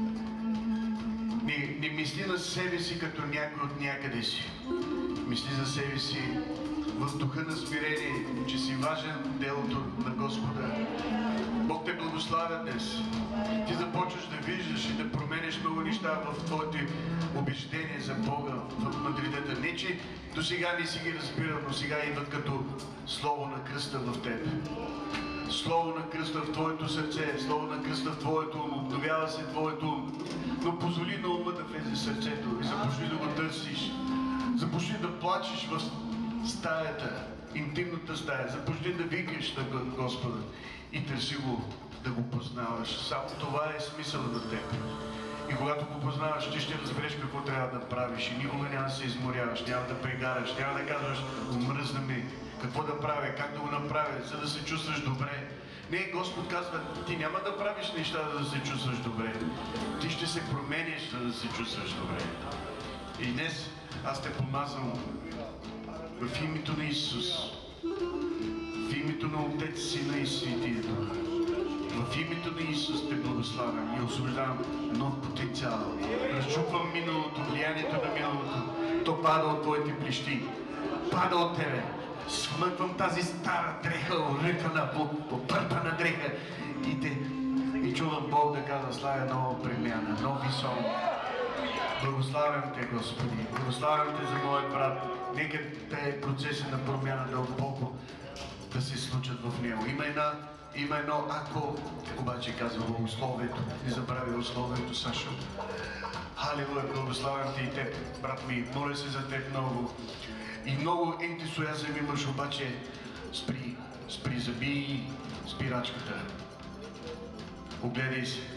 Не мисли на себе си като някой от някъде си. Мисли за себе си в духа на смирение, че си важен делото на Господа. Бог те благославя днес. Ти започваш да виждаш и да променеш много неща в твоите убеждения за Бога, в мъдритета. Не, че до сега не си ги разбирал, но сега идват като слово на кръста в теб. Слово на кръста в твоето сърце, слово на кръста в твоето ум, обновява се твоето ум. Но позволи на ума да влезе в сърцето и започни да го търсиш. Започни да плачеш в стаята, интимната стая. Започни да викаш на Господа и търси го, да го познаваш. Само това е смисъл на теб. И когато го познаваш, ти ще разбереш какво трябва да правиш и никога няма да се изморяваш, няма да прегараш, няма да казваш омръзна ми. Какво да правя, как да го направя, за да се чувстваш добре. Не, Господ казва, ти няма да правиш неща, за да се чувстваш добре. Ти ще се промениш, за да се чувстваш добре. И днес аз те помазвам в името на Исус, в името на Отец, Сина и Светия Дух. В името на Исус те благославям и освобождавам нов потенциал. Разчупвам миналото, влиянието на миналото. То пада от твоите плещи. Пада от тебе. Смъквам тази стара дреха, оръкана, попърпана дреха и чувам Бог да казва, славя нова премяна, нови сон. Благославям те, Господи, благославям те за моят брат. Нека тези процеси на промяна дълбоко да се случат в него. Има едно ако, обаче казва условието. Не забравя условието, Сашо. Халилуя, благославям те и теб, брат ми, моля се за теб много. И много ентусиазъм имаш, обаче спри заби спирачката. Огледай се.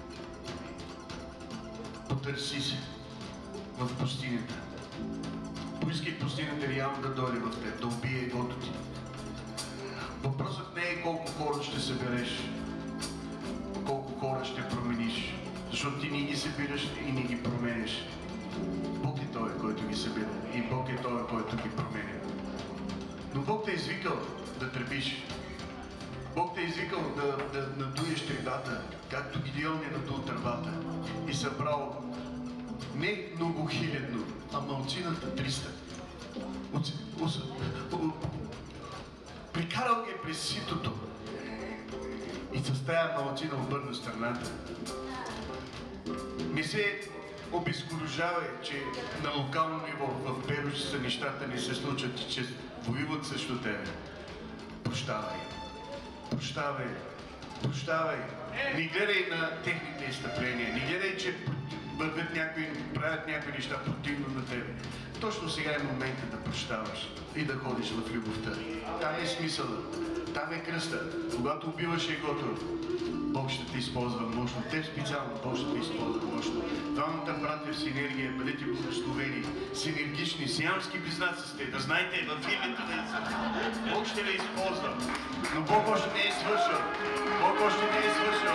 Потърси се в пустинята. Поискай пустинята реално да дойде в теб, да убие егото ти. Въпросът не е колко хора ще събереш, колко хора ще промениш, защото ти не ги събираш и не ги променяш. Бог е Той, който ги събира и Бог е Той, който ги променя. Но Бог те е извикал да тръбиш. Бог те е извикал да надуеш тръбата, както Гидеон е надул тръбата и събрал не многохилядно, а малцината 300. Прикарал ги през ситото и с тая малцина обърна страната. Не се обезкуражавай, че на локално ниво в Перущица нещата не се случат, че воюват срещу тебе. Прощавай. Прощавай. Прощавай. Не гледай на техните изстъпления. Не гледай, че правят някои неща противно на тебе. Точно сега е момента да прощаваш и да ходиш в любовта. Там е смисъла. Там е кръста. Когато убиваш егото, Бог ще те използва мощно. Теб специално Бог ще те използва мощно. Двамата братя в синергия, бъдете благословени, синергични, сиамски близнаци сте. Да знаете, в името на Исус. Бог ще ви използва. Но Бог още не е свършил. Бог още не е свършил.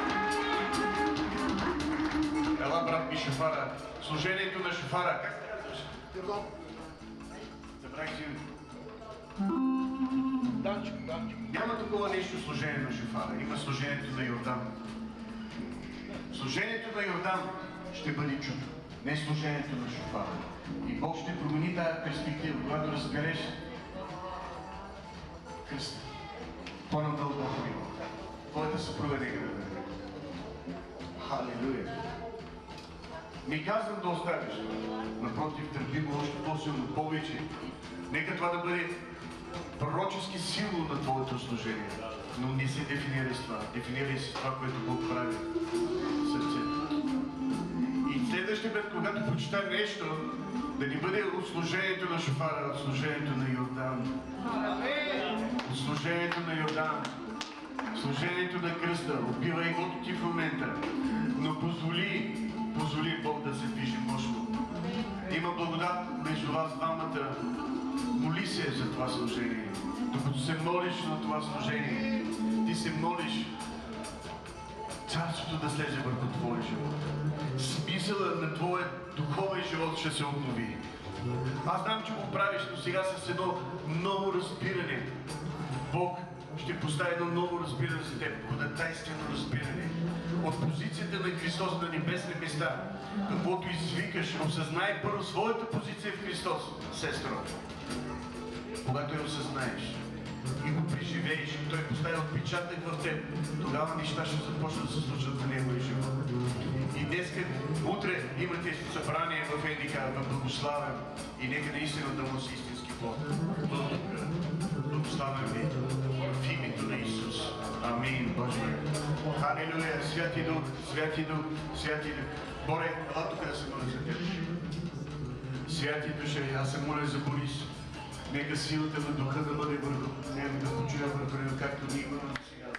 Ела, брат ми, шофара. Служението на шофара. Как се казваш? Йордан. Забравих си. Данчо. Няма такова нещо служение на шофара. Има служението на Йордан. Служението на Йордан ще бъде чудо. Не служението на шофара. И Бог ще промени тази перспектива, когато разбереш кръста. По-надълбоко ниво. Твоята съпруга нека да бъде. Халилуя. Не казвам да оставиш. Напротив, търпи го още по-силно, повече. Нека това да бъде пророчески символ на твоето служение. Но не се дефинирай с това. Дефинирай с това, което Бог прави в сърцето. И следващия път, когато прочита нещо, да не бъде от служението на шофара, от служението на Йордан. От служението на Йордан. Служението на кръста. Убива егото ти в момента. Но позволи Бог да се движи мощно. Има благодат между вас двамата. Моли се за това служение. Докато се молиш на това служение, ти се молиш царството да слезе върху твоя живот. Смисъла на твоя духовен живот ще се обнови. Аз знам, че го правиш, но сега с едно ново разбиране. Бог ще постави едно ново разбиране за теб, ходатайствено разбиране. От позицията на Христос на небесни места, каквото извикаш, осъзнай първо своята позиция в Христос, сестро. Когато я осъзнаеш и го преживееш, Той поставя отпечатък в теб, тогава неща ще започнат да се случват в неговия живот. И днес, утре имате събрание в НДК, в Благославен, и нека наистина да носи истински плод. Благославен ви в името на Исус. Амин, Боже. Халилуя, Святи Дух, Святи Дух, Святи Дух. Боре, ела тук да се моля за теб. Святи Душе, аз се моля за Борис. Нека силата на Духа да бъде върху него, да почива върху него, както ние имаме сега.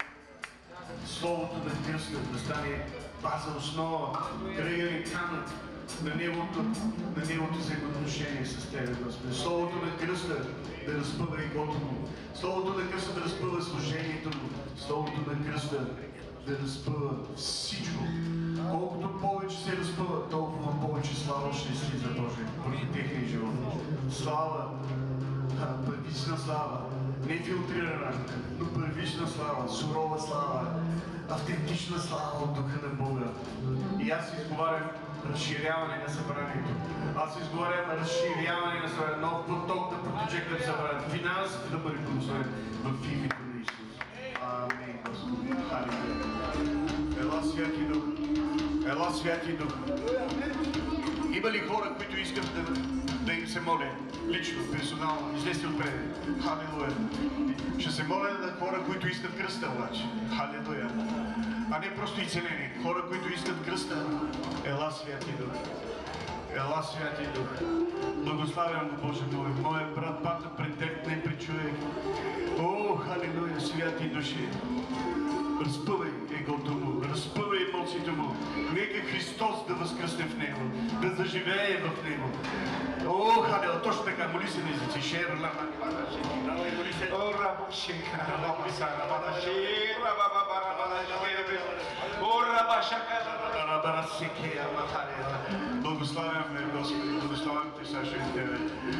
Словото на кръста да стане база, основа, крайъгълен камък на неговото взаимоотношение с Тебе, Господи. Словото на кръста да разпъва егото му. Словото на кръста да разпъва служението му. Словото на кръста да разпъва всичко. Колкото повече се разпъва, толкова повече слава ще слиза, Боже, върху техния живот. Слава, първична слава, не филтрирана, но първична слава, сурова слава, автентична слава от Духа на Бога. И аз изговарям разширяване на събранието. Аз изговарям разширяване на събранието, нов поток да протече към събранието, финансите да бъде благословен в името на Исус. Амин, Господи. Халилуя. Ела, Святи Дух. Ела, Святи Дух. Има ли хора, които искат да им се моля? Лично, персонално, излезте отпред. Халилуя. Ще се моля на хора, които искат кръста, обаче. Халилуя. А не просто изцеление. Хора, които искат кръста. Ела, Святи Дух. Ела, Святи Дух. Благославям го, Боже мой. Моят брат пата пред Теб, не при човек. О, халилуя, святи души. Разпъвай егото му, разпъвай емоциите му. Нека Христос да възкръсне в него, да заживее в него. О, халилуя, точно така, моли се на езици. Шер, лама, лама, шер, моли се. О, раба, шека, лама, сара, лама, шер, раба, бара, бара, шер, о, раба, шака, раба, бара, секе, ама, халилуя. Благославям ме, Господи, благославям Те, Сашо и Тебе.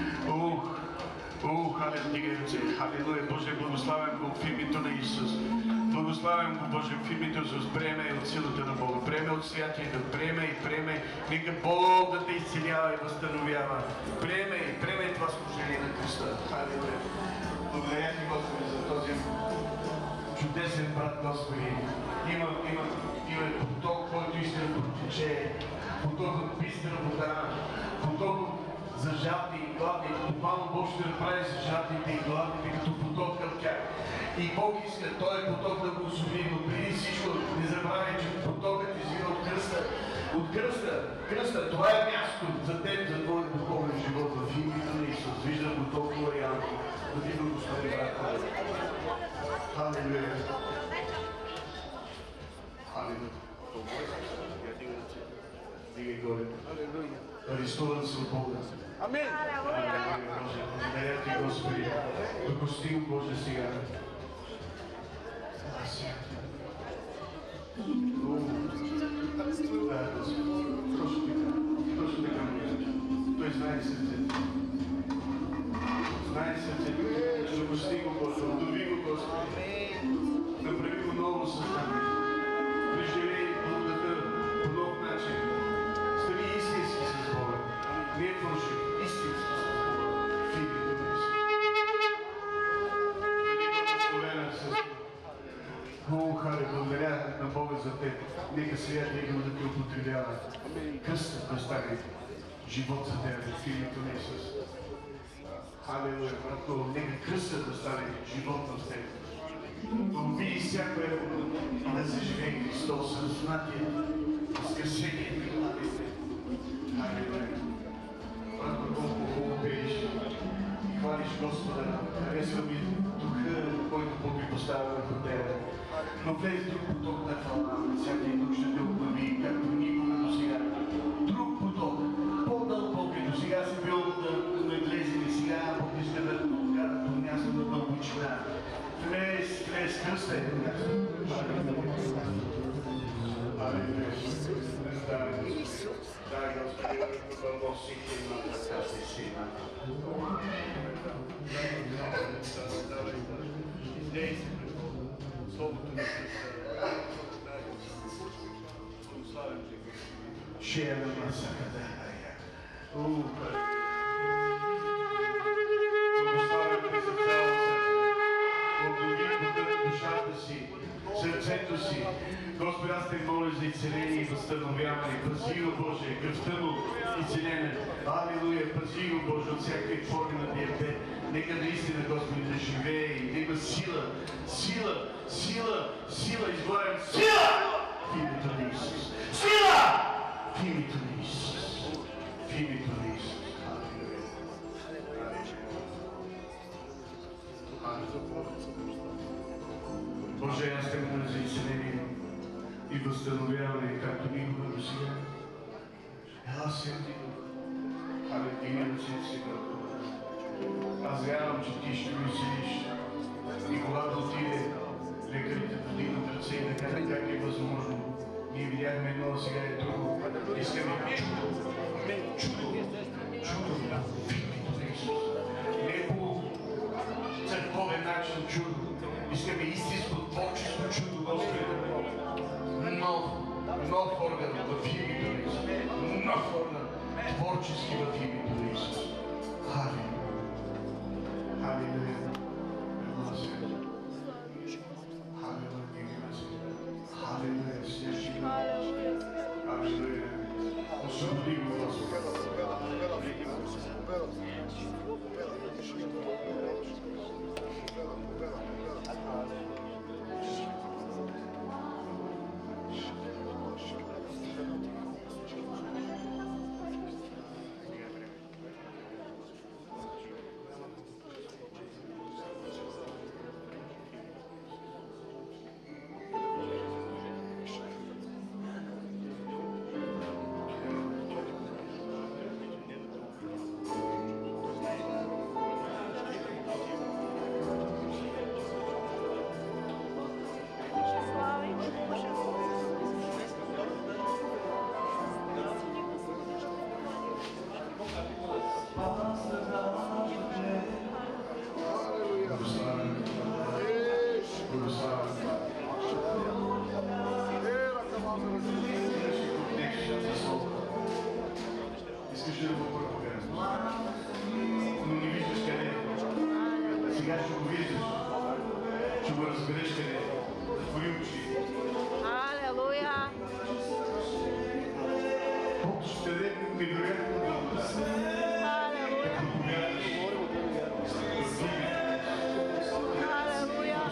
О, халилуя, халилуя, Боже, благославям го в името на Исус. Благославям го, Боже, в името Исус. Приемай от силата на Бога, приемай от Святия Дух, приемай. Нека Бог да Те изцелява и възстановява. Приемай това служение на Христа. Халилуя. Благодаря Ти, Господи, за този чудесен брат, Господи. Има поток, който иска да протече. Поток от бистра вода. Поток за жадни и гладни. Буквално Бог ще направи за жадните и гладните като поток към тях. И Бог иска този поток да го освободи, но преди всичко не забравяй, че потокът извира от кръста. От кръста, това е място за теб, за твой духовен живот в името на Исус. Виждам го толкова реално. Да ти благослови, брат. Халилуя. Халилуя. Дигай горе. Арестуван се от Бога. Амин. Благодаря Ти, Господи. Допусти го, Боже, сега. Да, Господи. Точно така. Той знае сърцето. Допусти го, Боже. Обнови го, Господи. Направи го ново съзнание. Преживей благодата по нов начин. Стани истински с Бога. Не е фалшив, истински с Бога. В името на Исус. Бъди благословена с Бога. О, Хале, благодаря на Бога за теб. Нека Святия Дух да те употребява. Кръстът да стане живот за теб в името на Исус. Халелуя, братко, нека кръстът да стане живот в теб. Да увиди всяко едно и да заживее Христос, съзнатие, възкресение при младите. Халелуя. Братко, колко хубаво пееш и хвалиш Господа. Харесва ми духа, който Бог ви поставя върху тебе. Но влез друг поток на хвала. Всякия дух ще те обнови, както никога до сега. Друг поток, по-дълбок е. До сега си бил на глезени, сега Бог иска да откара до място на дълбочина. Влез, кръста е до място. Алелуя. Дай, Господи, върху всеки има така си сина. Дейте Словото на Христа. Благославям Те, Господи. Шея на масака да я. Благославям Те за цяло сърце. Обнови душата си, сърцето си. Господи, аз Те моля за изцеление и възстановяване. Пази го, Боже, кръвта му изцелена. Алилуя, пази го, Боже, от всякакви форми на диабет. Нека наистина, Господи, да живее и да има сила, изговарям сила в името на Исус. Сила в името на Исус. В името на Исус. Боже, аз Те моля за изцеление и възстановяване, както никога до сега. Ела, Святи Дух. Але дигни ръцете си, брато. Аз вярвам, че Ти ще го изцелиш. И когато отиде, лекарите подигнат ръце и да кажат как е възможно. Ние видяхме едно, сега е друго. Искаме чудо в името на Исус. Не по църковен начин чудо. Искаме истинско творческо чудо, Господи. Нов орган в името на Исус. Нов орган творчески в името на Исус. Халилуя. Халилуя. Халилуя. Халилуя. Освободи го, Господи. Сега ще го виждаш. Ще го разбереш къде. Твои очи. Алелуя! Бог ще даде невероятно мъдрост. Алелуя! Алелуя!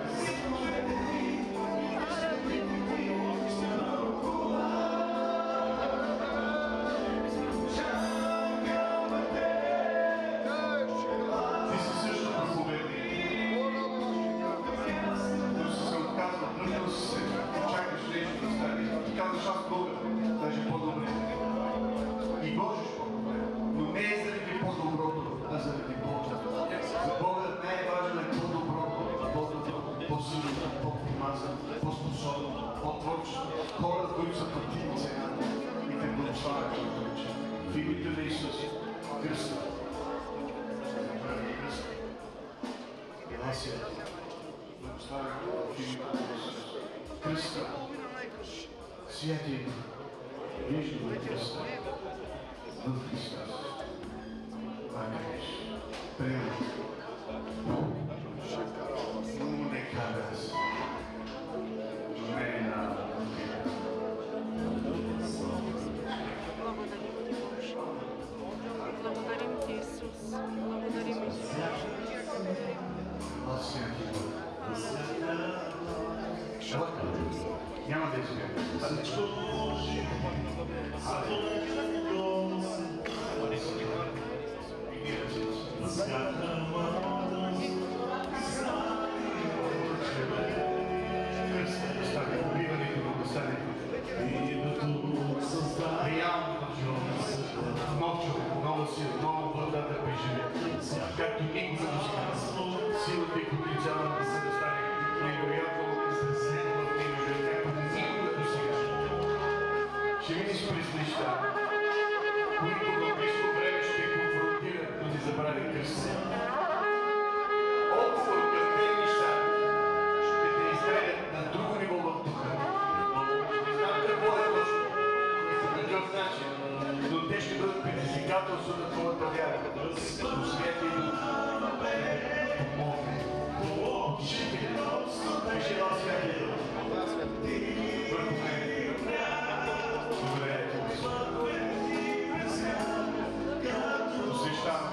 Ти си също проповедник. Но си се отказва, тръгнал си се, чакаш нещо да стане. Ти казваш, аз мога, даже по-добре. И можеш по-добре. Но не е заради по-доброто, а заради Бога. За Бога най-важно е по-доброто, по-доброто, по-силно, по-помазано, по-способно, по-творчество. Хора, които са платили цената и те благославят повече. В името на Исус, Христос. Гласия, благославя в името на Исус. Христос, святи, вижда в Христа, в Христос. Макариш, приема. Но не карас. Не на Благодарим ти, Исус. Благодарим, Исус. Няма да изгледа. Убиването на обещанието. Реално нов човек, нова сила, нова благодат да преживе. Както никога не стане. Силата и потенциалът да се достане невероятно изразено в него, както никога до сега. Ще минеш през неща, които в близко време ще конфронтират, но не забрави кръста. Отговор към тези неща ще те изстреля на друго ниво в духа. Не знам какво е точно, по какъв начин, но те ще бъдат предизвикателство на твоята вяра. Но Святия Дух помогне. Кажи на Святия Дух върху мен. Доверяйте го си. Усещам.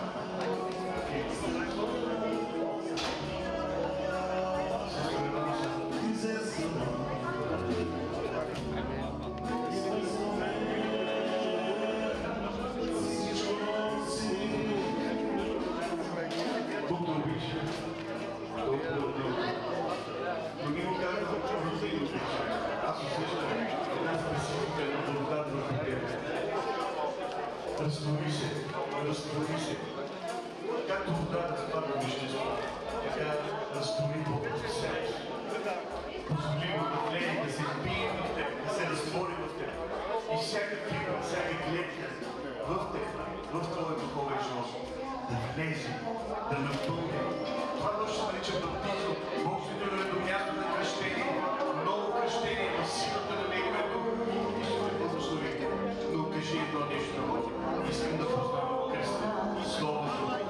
Бог да обича. Толкова дълго. Но ние му казваме, че не се обича. Аз усещам една специфика на благодат върху тебе. Разтвори се, разтвори се. Както водата спада в вещество, така разтвори Бог в себе. Позволи му да влезе, да се впие в теб, да се разтвори в теб. И всяка фибра, всяка клетка в теб, в твоя духовен живот, да влезе, да напълне. Това нощ се нарича баптизъм. Бог ще дойде до място на кръщение, ново кръщение в силата на Неговия дух. И ще ме благослови. Но кажи едно нещо. Искам да познавам кръста и Словото на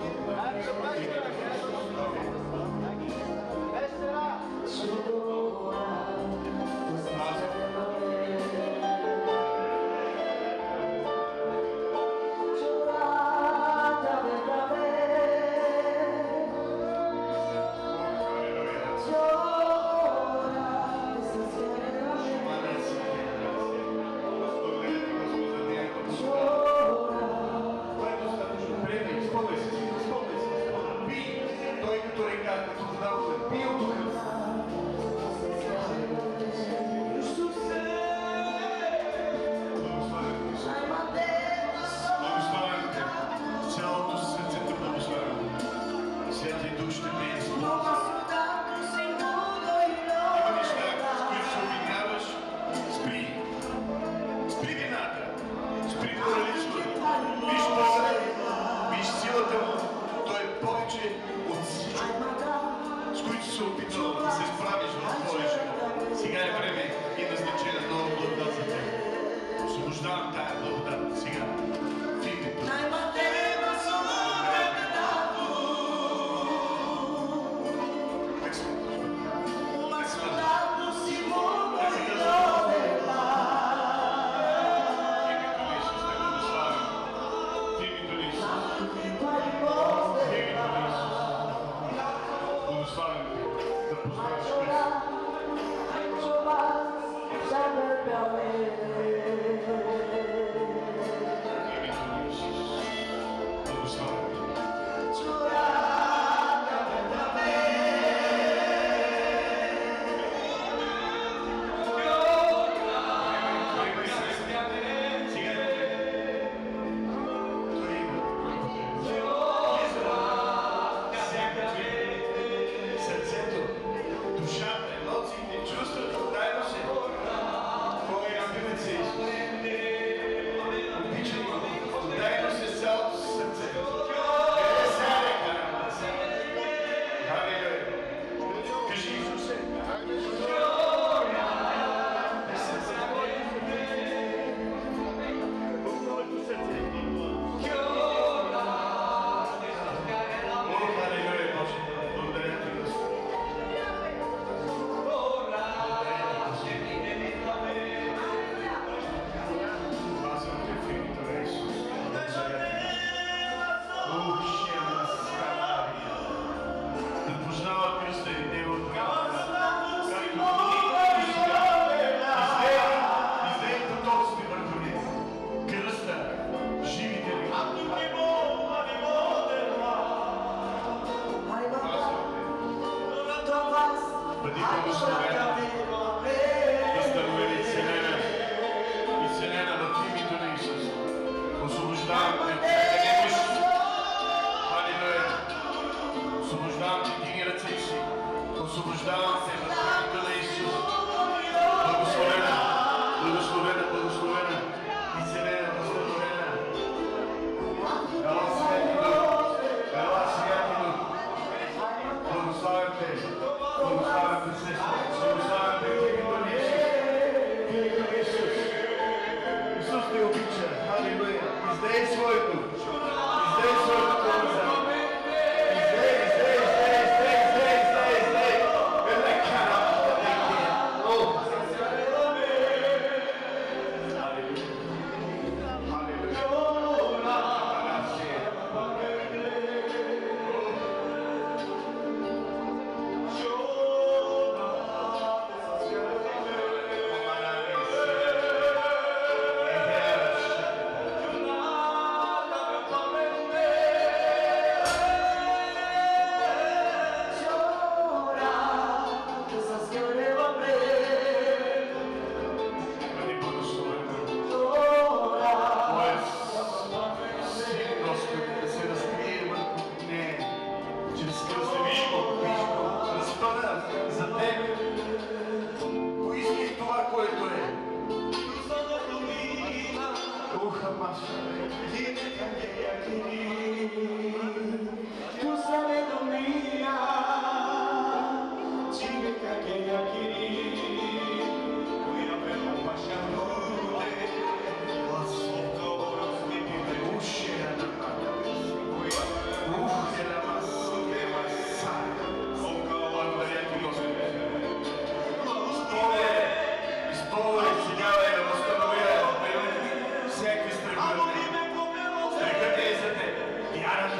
Вярата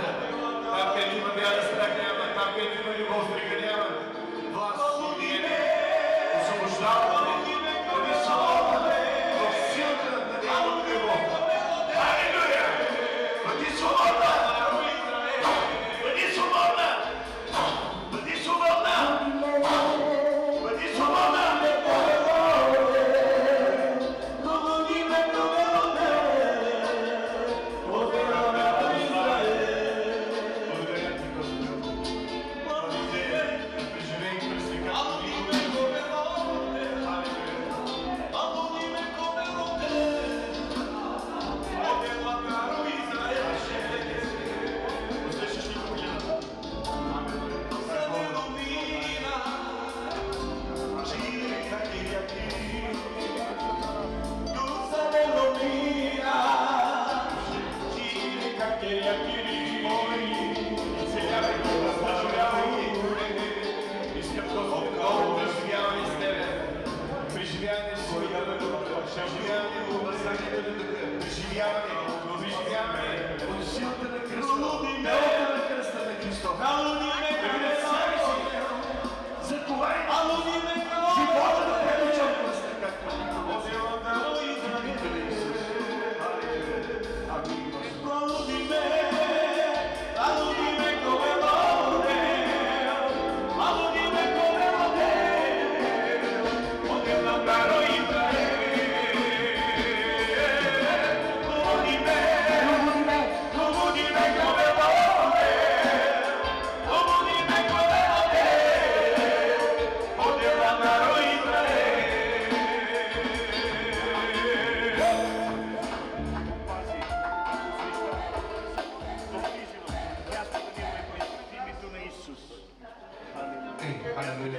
Окей, алелуя.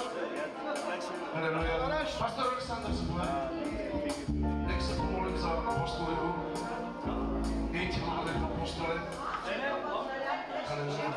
Алелуя. Пастор Александър, заповядайте. Нека се помолим за апостола Иво. И ти благодарим, апостоле. Алелуя.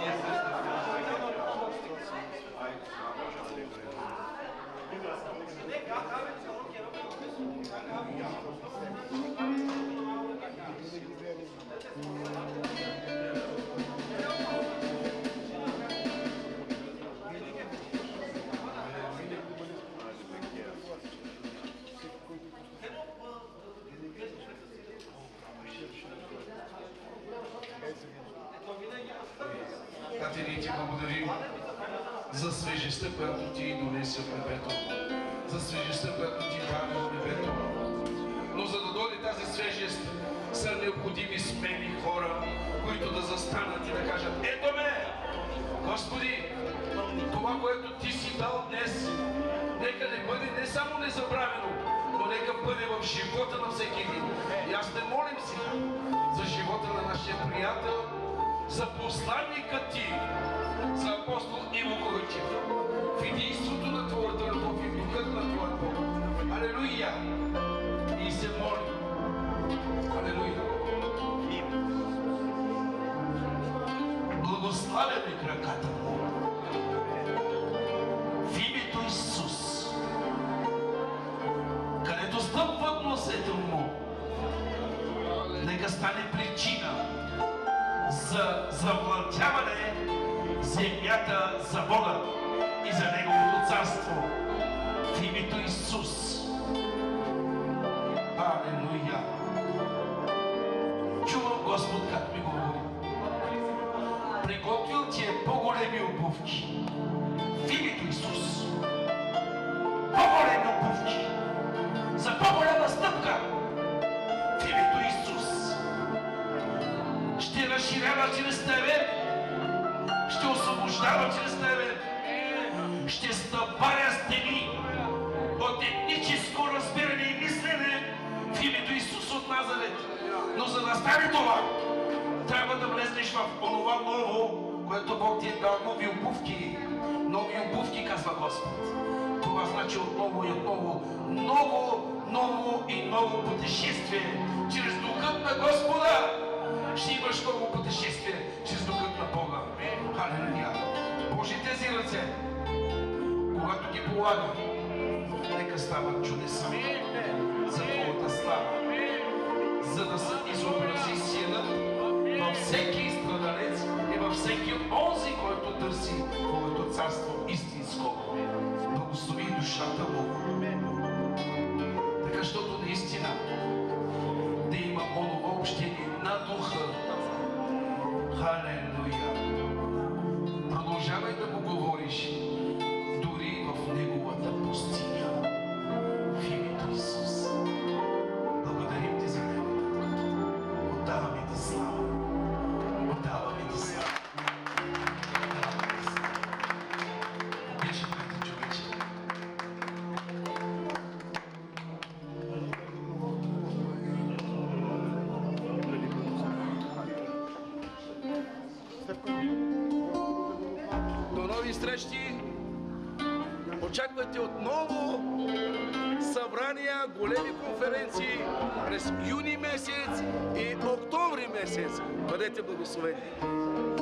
Тати, ние ти благодарим за свежестта, която ти донесе в небето, за свежестта, която ти прави в небето. Но за да дойде тази свежест, са необходими смели хора, които да застанат и да кажат: ето ме, Господи, това, което ти си дал днес, нека не бъде не само незабравено, но нека бъде в живота на всеки един. И аз те молим сега за живота на нашия приятел, за посланника ти, за апостол Иво Ковачев, в единството на твоята любов и в духът на твоя Бог. Алелуя! И се молим. Алелуя! Благославяме краката му. В името Исус, където стъпва носето му, нека стане причина за завладяване земята за Бога и за Неговото царство. В името Исус. Алелуя! Чувам Господ как ми говори. Приготвил ти е по-големи обувки. В името Исус. По-големи обувки. За по-голяма стъпка. В името Исус. Ще разширява чрез тебе. Ще освобождава чрез тебе. Ще стъпаря стени от етническо разбиране и мислене в името Исус от Назарет. Но за да стане това, трябва да влезнеш в онова ново, което Бог ти е дал. Нови обувки. Нови обувки, казва Господ. Това значи отново и отново. Ново и ново пътешествие. Чрез духът на Господа ще имаш ново пътешествие. Чрез духът на Бога. Халелуя! Божи тези ръце, когато ги полага, нека стават чудеса за Твоята слава, за да се изобрази Сина във всеки страдалец и във всеки онзи, който търси Твоето царство истинско. Благослови душата му, така, защото наистина да има онова общение на духа. Халелуя! Продължавай да му говориш дори в неговата пустиня. В името Исус. Благодарим ти за него. Отдаваме ти слава. Отдаваме ти слава. Обичаме те, човече. До нови срещи! Очаквайте отново събрания, големи конференции през юни месец и октомври месец. Бъдете благословени!